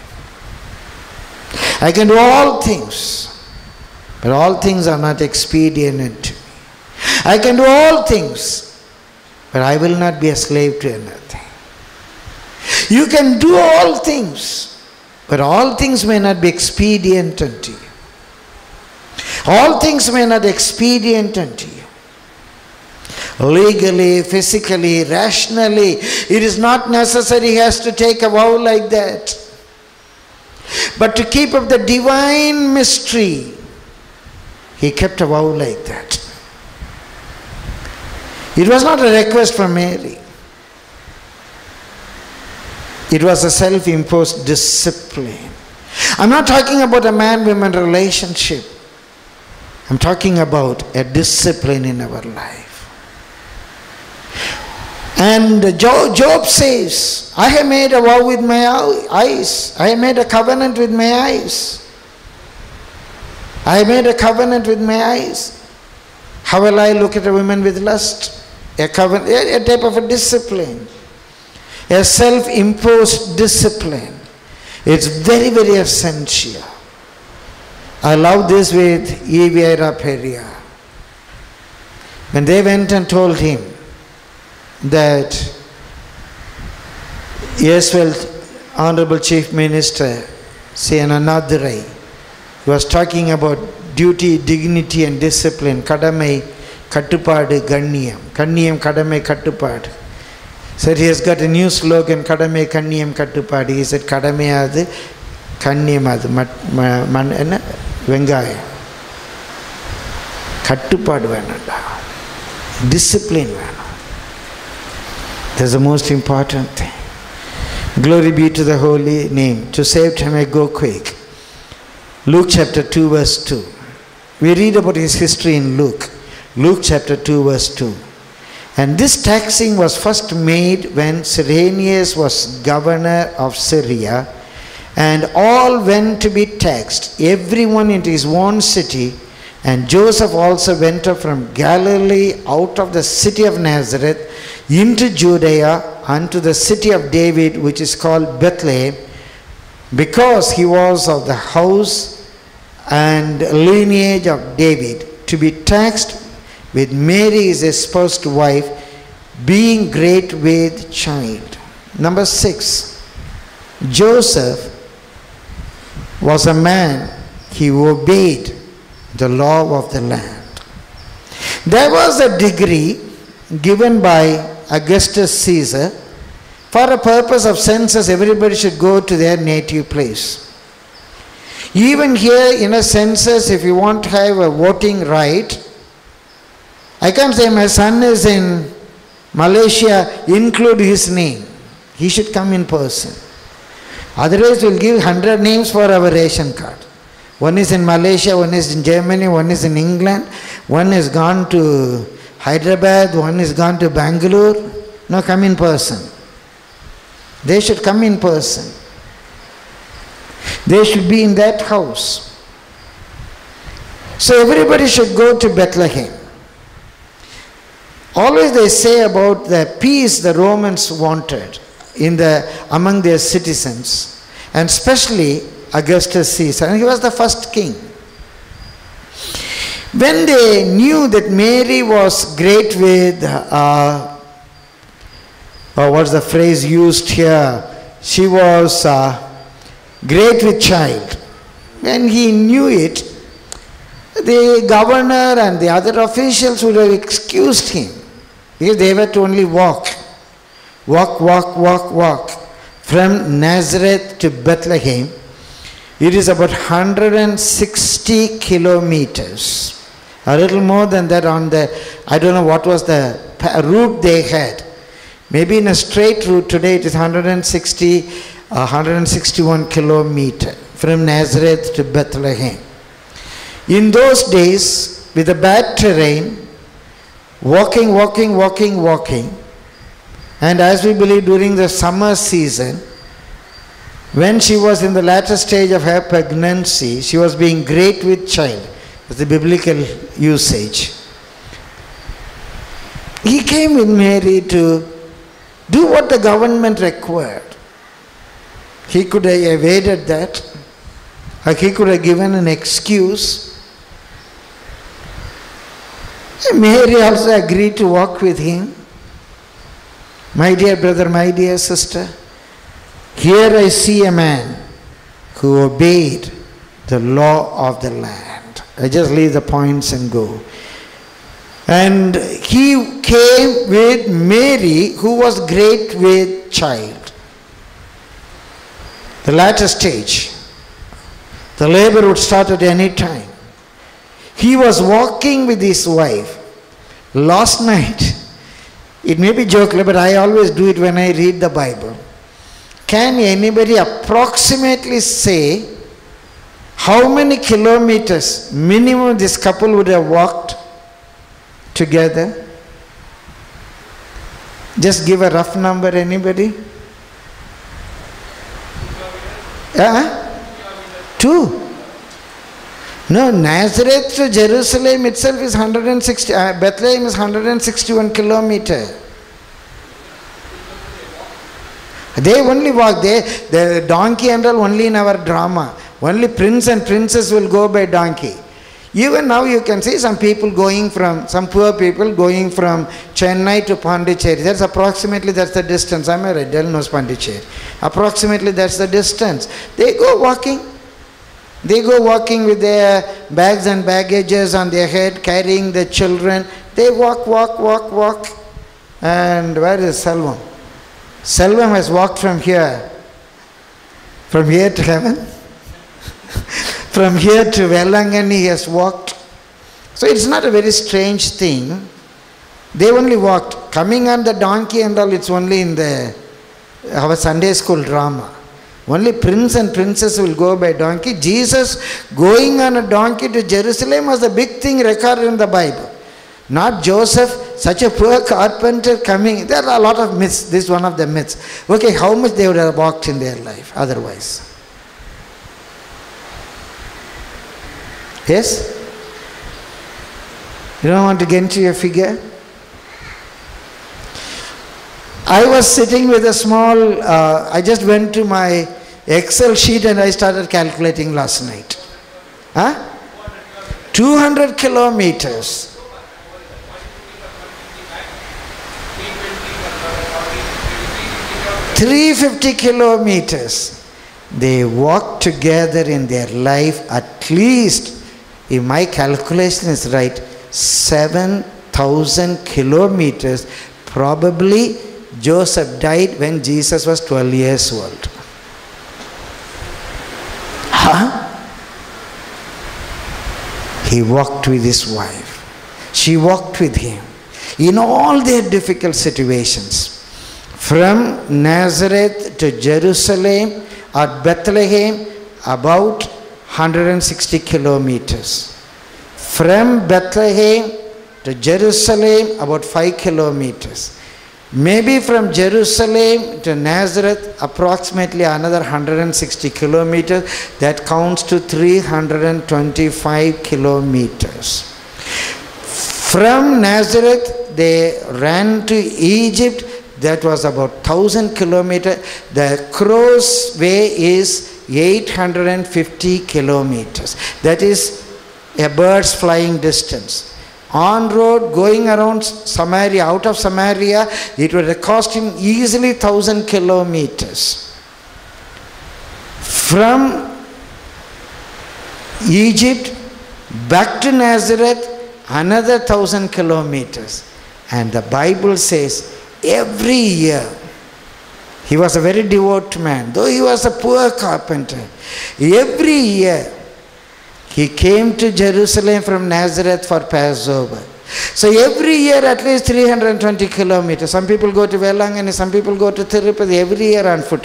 S2: I can do all things, but all things are not expedient unto me. I can do all things, but I will not be a slave to another. You can do all things, but all things may not be expedient unto you. All things may not be expedient unto you. Legally, physically, rationally, it is not necessary he has to take a vow like that. But to keep up the divine mystery, he kept a vow like that. It was not a request from Mary. It was a self-imposed discipline. I'm not talking about a man-woman relationship. I'm talking about a discipline in our life. And Job says, I have made a vow with my eyes. I have made a covenant with my eyes. I have made a covenant with my eyes. How will I look at a woman with lust? A covenant, a type of a discipline. A self-imposed discipline. It's very, very essential. I love this with E.V.I. Peria. When they went and told him that, yes, well, Honorable Chief Minister Siyananadurai was talking about duty, dignity and discipline. Kadamai, Kattupadu, Ganniyam. Kanniyam, Kadamai, Kattupadu. Said he has got a new slogan, Kadamai, Kanniyam, Kattupadu. He said, Kadamai adu, Kanniyam adu, Vengaya. Kattupadu venanda. Discipline venanda. That's the most important thing. Glory be to the holy name. To save time, I go quick. Luke chapter 2 verse 2. We read about his history in Luke. Luke chapter 2 verse 2. And this taxing was first made when Cyrenius was governor of Syria, and all went to be taxed, everyone into his own city. And Joseph also went up from Galilee out of the city of Nazareth into Judea unto the city of David, which is called Bethlehem, because he was of the house and lineage of David, to be taxed with Mary his espoused wife, being great with child. Number 6, Joseph was a man, he obeyed the law of the land. There was a decree given by Augustus Caesar for a purpose of census. Everybody should go to their native place. Even here in a census, if you want to have a voting right, I can't say my son is in Malaysia, include his name. He should come in person. Otherwise we'll give 100 names for our ration card. One is in Malaysia, one is in Germany, one is in England, one has gone to Hyderabad, one has gone to Bangalore. No, come in person. They should come in person. They should be in that house. So everybody should go to Bethlehem. Always they say about the peace the Romans wanted among their citizens, and especially Augustus Caesar, and he was the first king. When they knew that Mary was great with, what's the phrase used here? She was great with child. When he knew it, the governor and the other officials would have excused him, because they were to only walk from Nazareth to Bethlehem. It is about 160 kilometers. A little more than that on the, I don't know what was the route they had. Maybe in a straight route today it is 161 kilometers from Nazareth to Bethlehem. In those days, with the bad terrain, walking, and as we believe during the summer season, when she was in the latter stage of her pregnancy, she was being great with child. That's the biblical usage. He came with Mary to do what the government required. He could have evaded that, or he could have given an excuse. Mary also agreed to walk with him. My dear brother, my dear sister, here I see a man who obeyed the law of the land. I just leave the points and go. And he came with Mary, who was great with child. The latter stage. The labor would start at any time. He was walking with his wife. Last night, it may be joking, but I always do it when I read the Bible. Can anybody approximately say how many kilometers minimum this couple would have walked together? Just give a rough number, anybody? 2. No, Nazareth to Jerusalem itself is 160, Bethlehem is 161 kilometers. They only walk, the donkey and all only in our drama. Only prince and princess will go by donkey. Even now you can see some people going from, some poor people going from Chennai to Pondicherry. That's approximately, that's the distance. I'm a Del knows Pondicherry. Approximately that's the distance. They go walking. They go walking with their bags and baggages on their head, carrying the children. They walk. And where is Selvam? Selvam has walked from here to heaven. From here to Velangani he has walked. So it's not a very strange thing. They only walked. Coming on the donkey and all, it's only in our Sunday school drama. Only prince and princess will go by donkey. Jesus going on a donkey to Jerusalem was a big thing recorded in the Bible. Not Joseph, such a poor carpenter coming. There are a lot of myths. This is one of the myths. Okay, how much they would have walked in their life otherwise? Yes? You don't want to get into your figure? I was sitting with a small, I just went to my Excel sheet and I started calculating last night. 200 kilometers. 350 kilometers. They walked together in their life at least, if my calculation is right, 7,000 kilometers. Probably Joseph died when Jesus was 12 years old. He walked with his wife. She walked with him in all their difficult situations. From Nazareth to Jerusalem or Bethlehem, about 160 kilometers. From Bethlehem to Jerusalem, about 5 kilometers. Maybe from Jerusalem to Nazareth, approximately another 160 kilometers. That counts to 325 kilometers. From Nazareth, they ran to Egypt. That was about 1,000 kilometers. The crow's way is 850 kilometers. That is a bird's flying distance. On road, going around Samaria, out of Samaria, it would have cost him easily 1,000 kilometers. From Egypt back to Nazareth, another 1,000 kilometers. And the Bible says, every year, he was a very devout man, though he was a poor carpenter. Every year, he came to Jerusalem from Nazareth for Passover. So every year at least 320 kilometers. Some people go to Velangani, some people go to Tirupati every year on foot.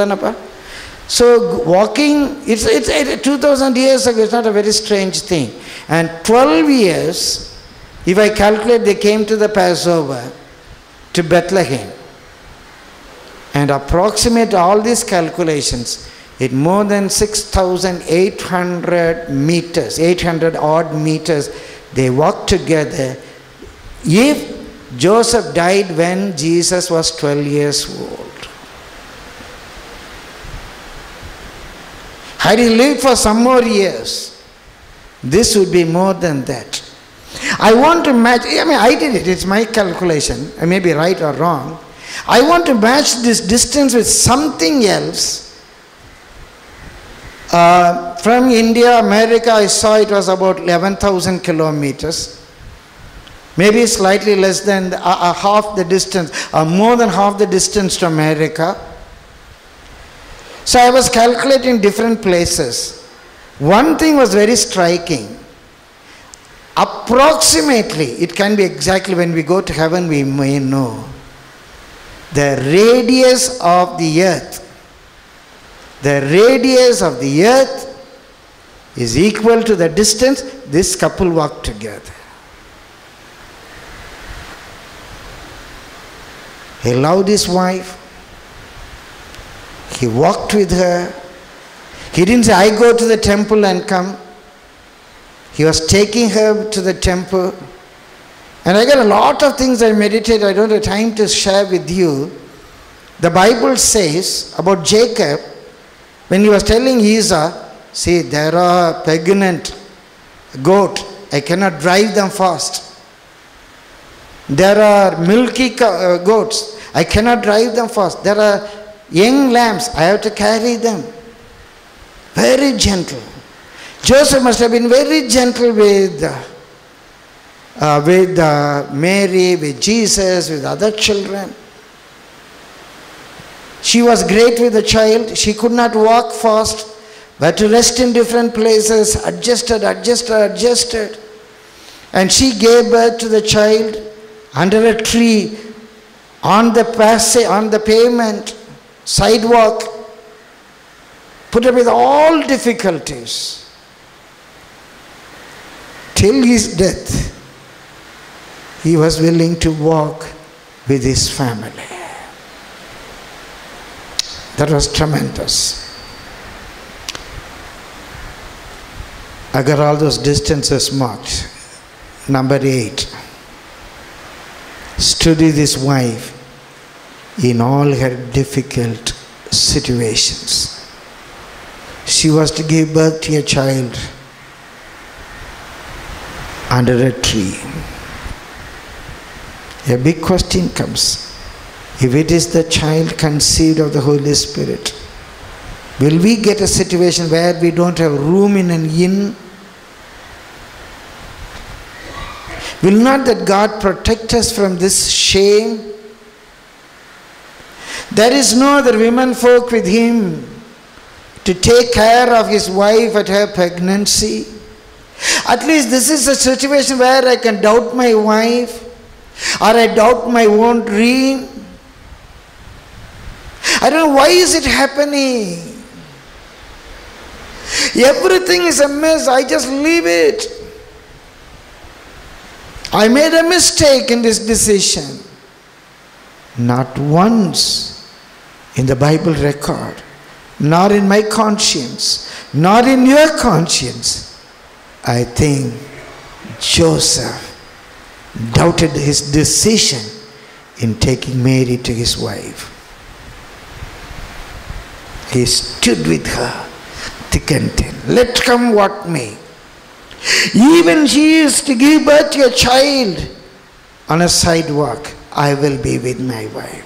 S2: So walking, it's 2000 years ago, it's not a very strange thing. And 12 years, if I calculate, they came to the Passover to Bethlehem. And approximate all these calculations, it more than 6,800 meters, 800 odd meters, they walked together. If Joseph died when Jesus was 12 years old, had he lived for some more years, this would be more than that. I want to match, I did it, it's my calculation, I may be right or wrong. I want to match this distance with something else. From India, America, I saw it was about 11,000 kilometers. Maybe slightly less than half the distance, or more than half the distance to America. So I was calculating different places. One thing was very striking. Approximately, it can be exactly when we go to heaven, we may know. The radius of the earth is equal to the distance this couple walked together. He loved his wife. He walked with her. He didn't say, I go to the temple and come. He was taking her to the temple. And I got a lot of things I meditate, I don't have time to share with you. The Bible says about Jacob, when he was telling Esau, see, there are pregnant goat, I cannot drive them fast. There are milky goats, I cannot drive them fast. There are young lambs, I have to carry them. Very gentle. Joseph must have been very gentle with Mary, with Jesus, with other children. She was great with the child. She could not walk fast, but to rest in different places, adjusted. And she gave birth to the child under a tree, on the pavement, sidewalk, put up with all difficulties. Till his death, he was willing to walk with his family. That was tremendous. I got all those distances marked. Number 8. Study this wife in all her difficult situations. She was to give birth to a child under a tree. A big question comes. If it is the child conceived of the Holy Spirit, will we get a situation where we don't have room in an inn? Will not that God protect us from this shame? There is no other women folk with him to take care of his wife at her pregnancy. At least this is a situation where I can doubt my wife, or I doubt my own dream. I don't know, why is it happening? Everything is a mess, I just leave it. I made a mistake in this decision. Not once in the Bible record, nor in my conscience, nor in your conscience, I think Joseph doubted his decision in taking Mary to his wife. He stood with her thick and thin. Let come what may. Even she is to give birth to a child on a sidewalk, I will be with my wife.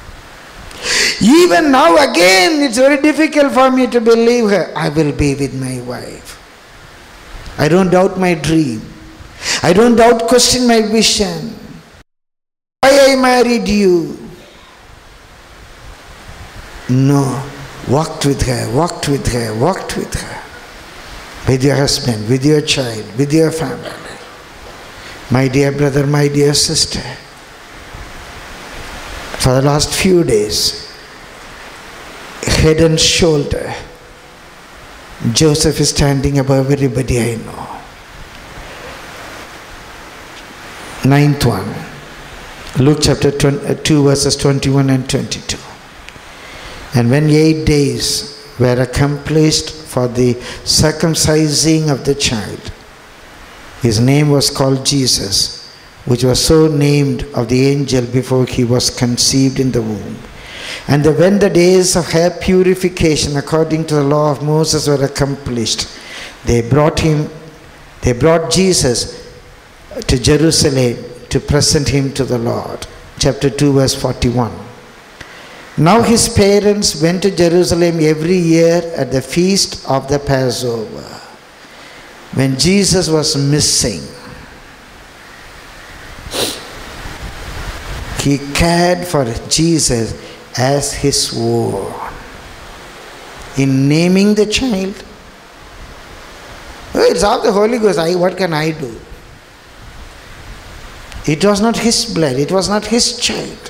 S2: Even now again, it's very difficult for me to believe her. I will be with my wife. I don't doubt my dream. I don't question my vision. Why I married you? No. Walked with her. With your husband, with your child, with your family. My dear brother, my dear sister, for the last few days, head and shoulder, Joseph is standing above everybody I know. Ninth one, Luke chapter 2 verses 21 and 22. And when 8 days were accomplished for the circumcising of the child, his name was called Jesus, which was so named of the angel before he was conceived in the womb. And when the days of her purification according to the law of Moses were accomplished, they brought Jesus to Jerusalem to present him to the Lord. Chapter 2 verse 41. Now his parents went to Jerusalem every year at the feast of the Passover. When Jesus was missing, he cared for Jesus as his own. In naming the child, it's of the Holy Ghost. What can I do? It was not his blood, it was not his child.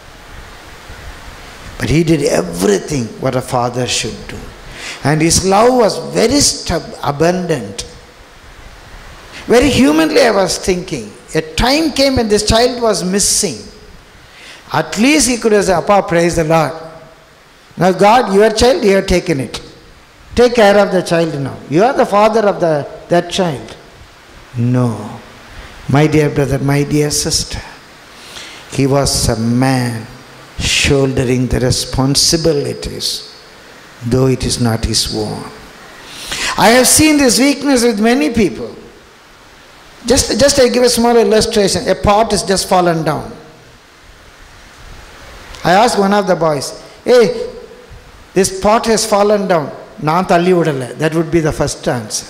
S2: But he did everything what a father should do. And his love was very abundant. Very humanly I was thinking. A time came when this child was missing. At least he could have said, Appa, praise the Lord. Now God, your child, you have taken it. Take care of the child now. You are the father of that child. No. My dear brother, my dear sister, he was a man shouldering the responsibilities, though it is not his own. I have seen this weakness with many people. Just I give a small illustration. A pot is just fallen down. I asked one of the boys, hey, this pot has fallen down. That would be the first answer.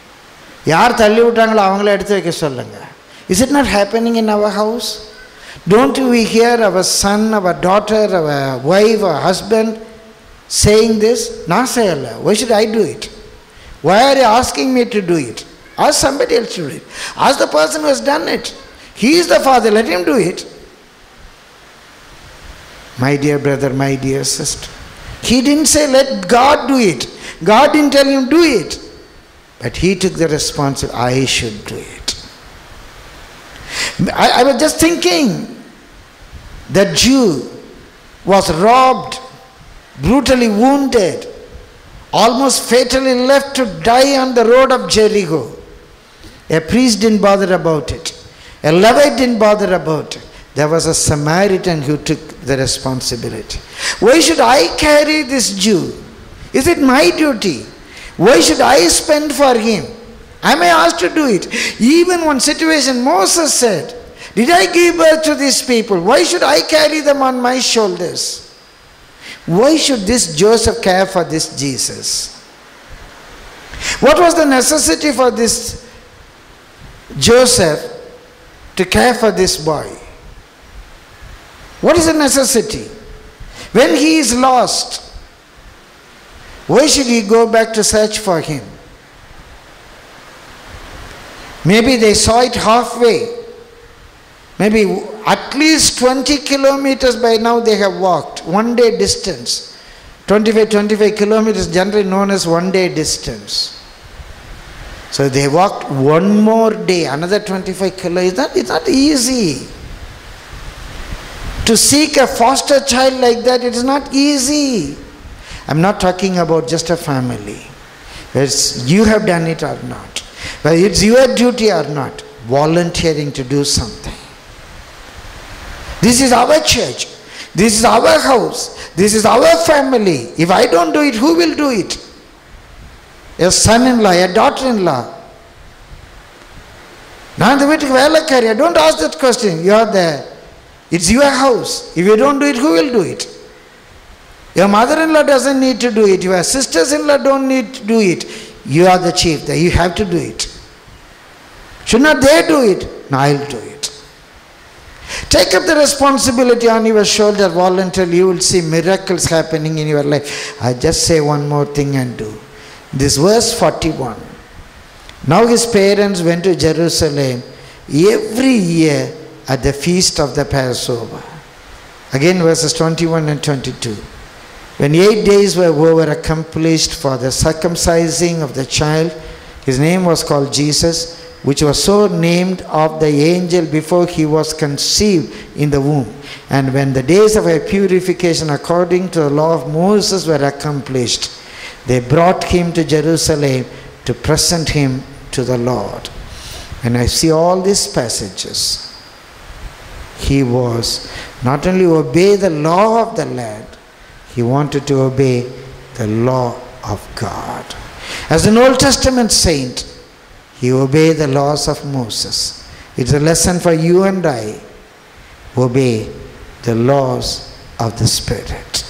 S2: Is it not happening in our house? Don't we hear our son, our daughter, our wife, our husband saying this? Why should I do it? Why are you asking me to do it? Ask somebody else to do it. Ask the person who has done it. He is the father, let him do it. My dear brother, my dear sister, he didn't say let God do it. God didn't tell him do it. But he took the responsibility, I should do it. I was just thinking, that Jew was robbed, brutally wounded, almost fatally left to die on the road of Jericho. A priest didn't bother about it. A Levite didn't bother about it. There was a Samaritan who took the responsibility. Why should I carry this Jew? Is it my duty? Why should I spend for him? Am I asked to do it? Even one situation Moses said, did I give birth to these people? Why should I carry them on my shoulders? Why should this Joseph care for this Jesus? What was the necessity for this Joseph to care for this boy? What is the necessity? When he is lost, why should he go back to search for him? Maybe they saw it halfway. Maybe at least 20 kilometers by now they have walked. 1 day distance. 25 kilometers generally known as 1 day distance. So they walked one more day, another 25 kilometers. It's not easy. To seek a foster child like that, it is not easy. I'm not talking about just a family. Whether you have done it or not. Whether it's your duty or not. Volunteering to do something. This is our church. This is our house. This is our family. If I don't do it, who will do it? A son-in-law, a daughter-in-law. Don't ask that question. You are there. It's your house. If you don't do it, who will do it? Your mother-in-law doesn't need to do it. Your sisters-in-law don't need to do it. You are the chief there. You have to do it. Should not they do it? No, I'll do it. Take up the responsibility on your shoulder voluntarily. You will see miracles happening in your life. I just say one more thing and do. This verse 41. Now his parents went to Jerusalem every year at the feast of the Passover. Again, verses 21 and 22. When 8 days were accomplished for the circumcising of the child, his name was called Jesus, which was so named of the angel before he was conceived in the womb. And when the days of her purification according to the law of Moses were accomplished, they brought him to Jerusalem to present him to the Lord. When I see all these passages, he was not only obey the law of the land, he wanted to obey the law of God. As an Old Testament saint, he obeyed the laws of Moses. It's a lesson for you and I. Obey the laws of the Spirit.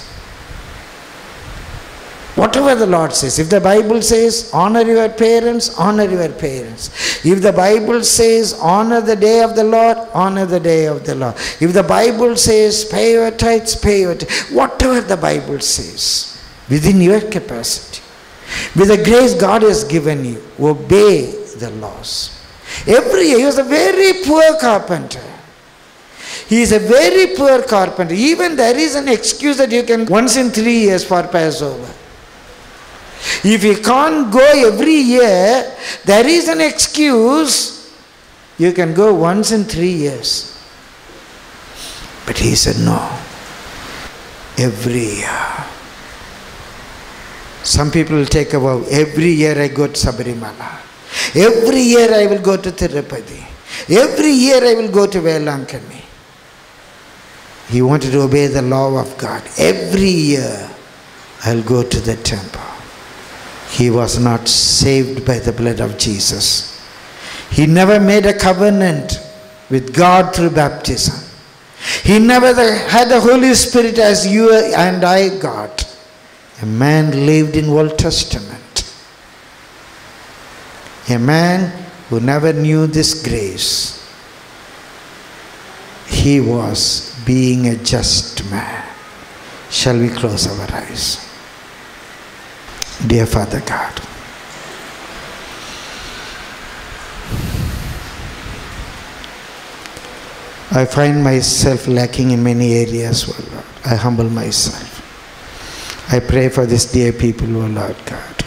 S2: Whatever the Lord says. If the Bible says, honor your parents, honor your parents. If the Bible says, honor the day of the Lord, honor the day of the Lord. If the Bible says, pay your tithes, pay your tithes. Whatever the Bible says, within your capacity, with the grace God has given you, obey the laws. Every year, he was a very poor carpenter. He is a very poor carpenter. Even there is an excuse that you can once in 3 years for Passover. If you can't go every year, there is an excuse. You can go once in 3 years. But he said no. Every year. Some people will take a vow. Every year I go to Sabarimala. Every year I will go to Tirupati. Every year I will go to Velankani. He wanted to obey the law of God. Every year I'll go to the temple. He was not saved by the blood of Jesus. He never made a covenant with God through baptism. He never had the Holy Spirit as you and I got. A man lived in Old Testament. A man who never knew this grace. He was being a just man. Shall we close our eyes? Dear Father God, I find myself lacking in many areas, oh Lord. I humble myself. I pray for this dear people, oh Lord God.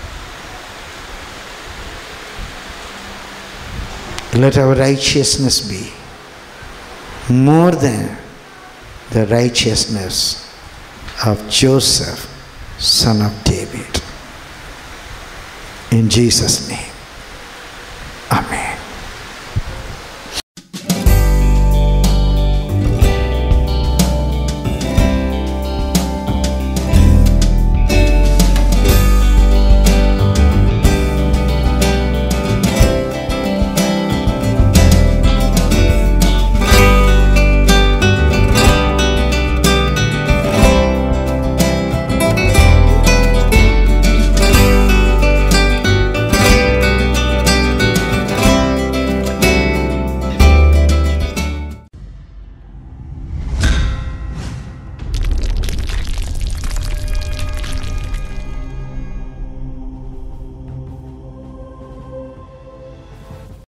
S2: Let our righteousness be more than the righteousness of Joseph, son of David. In Jesus' name, amen.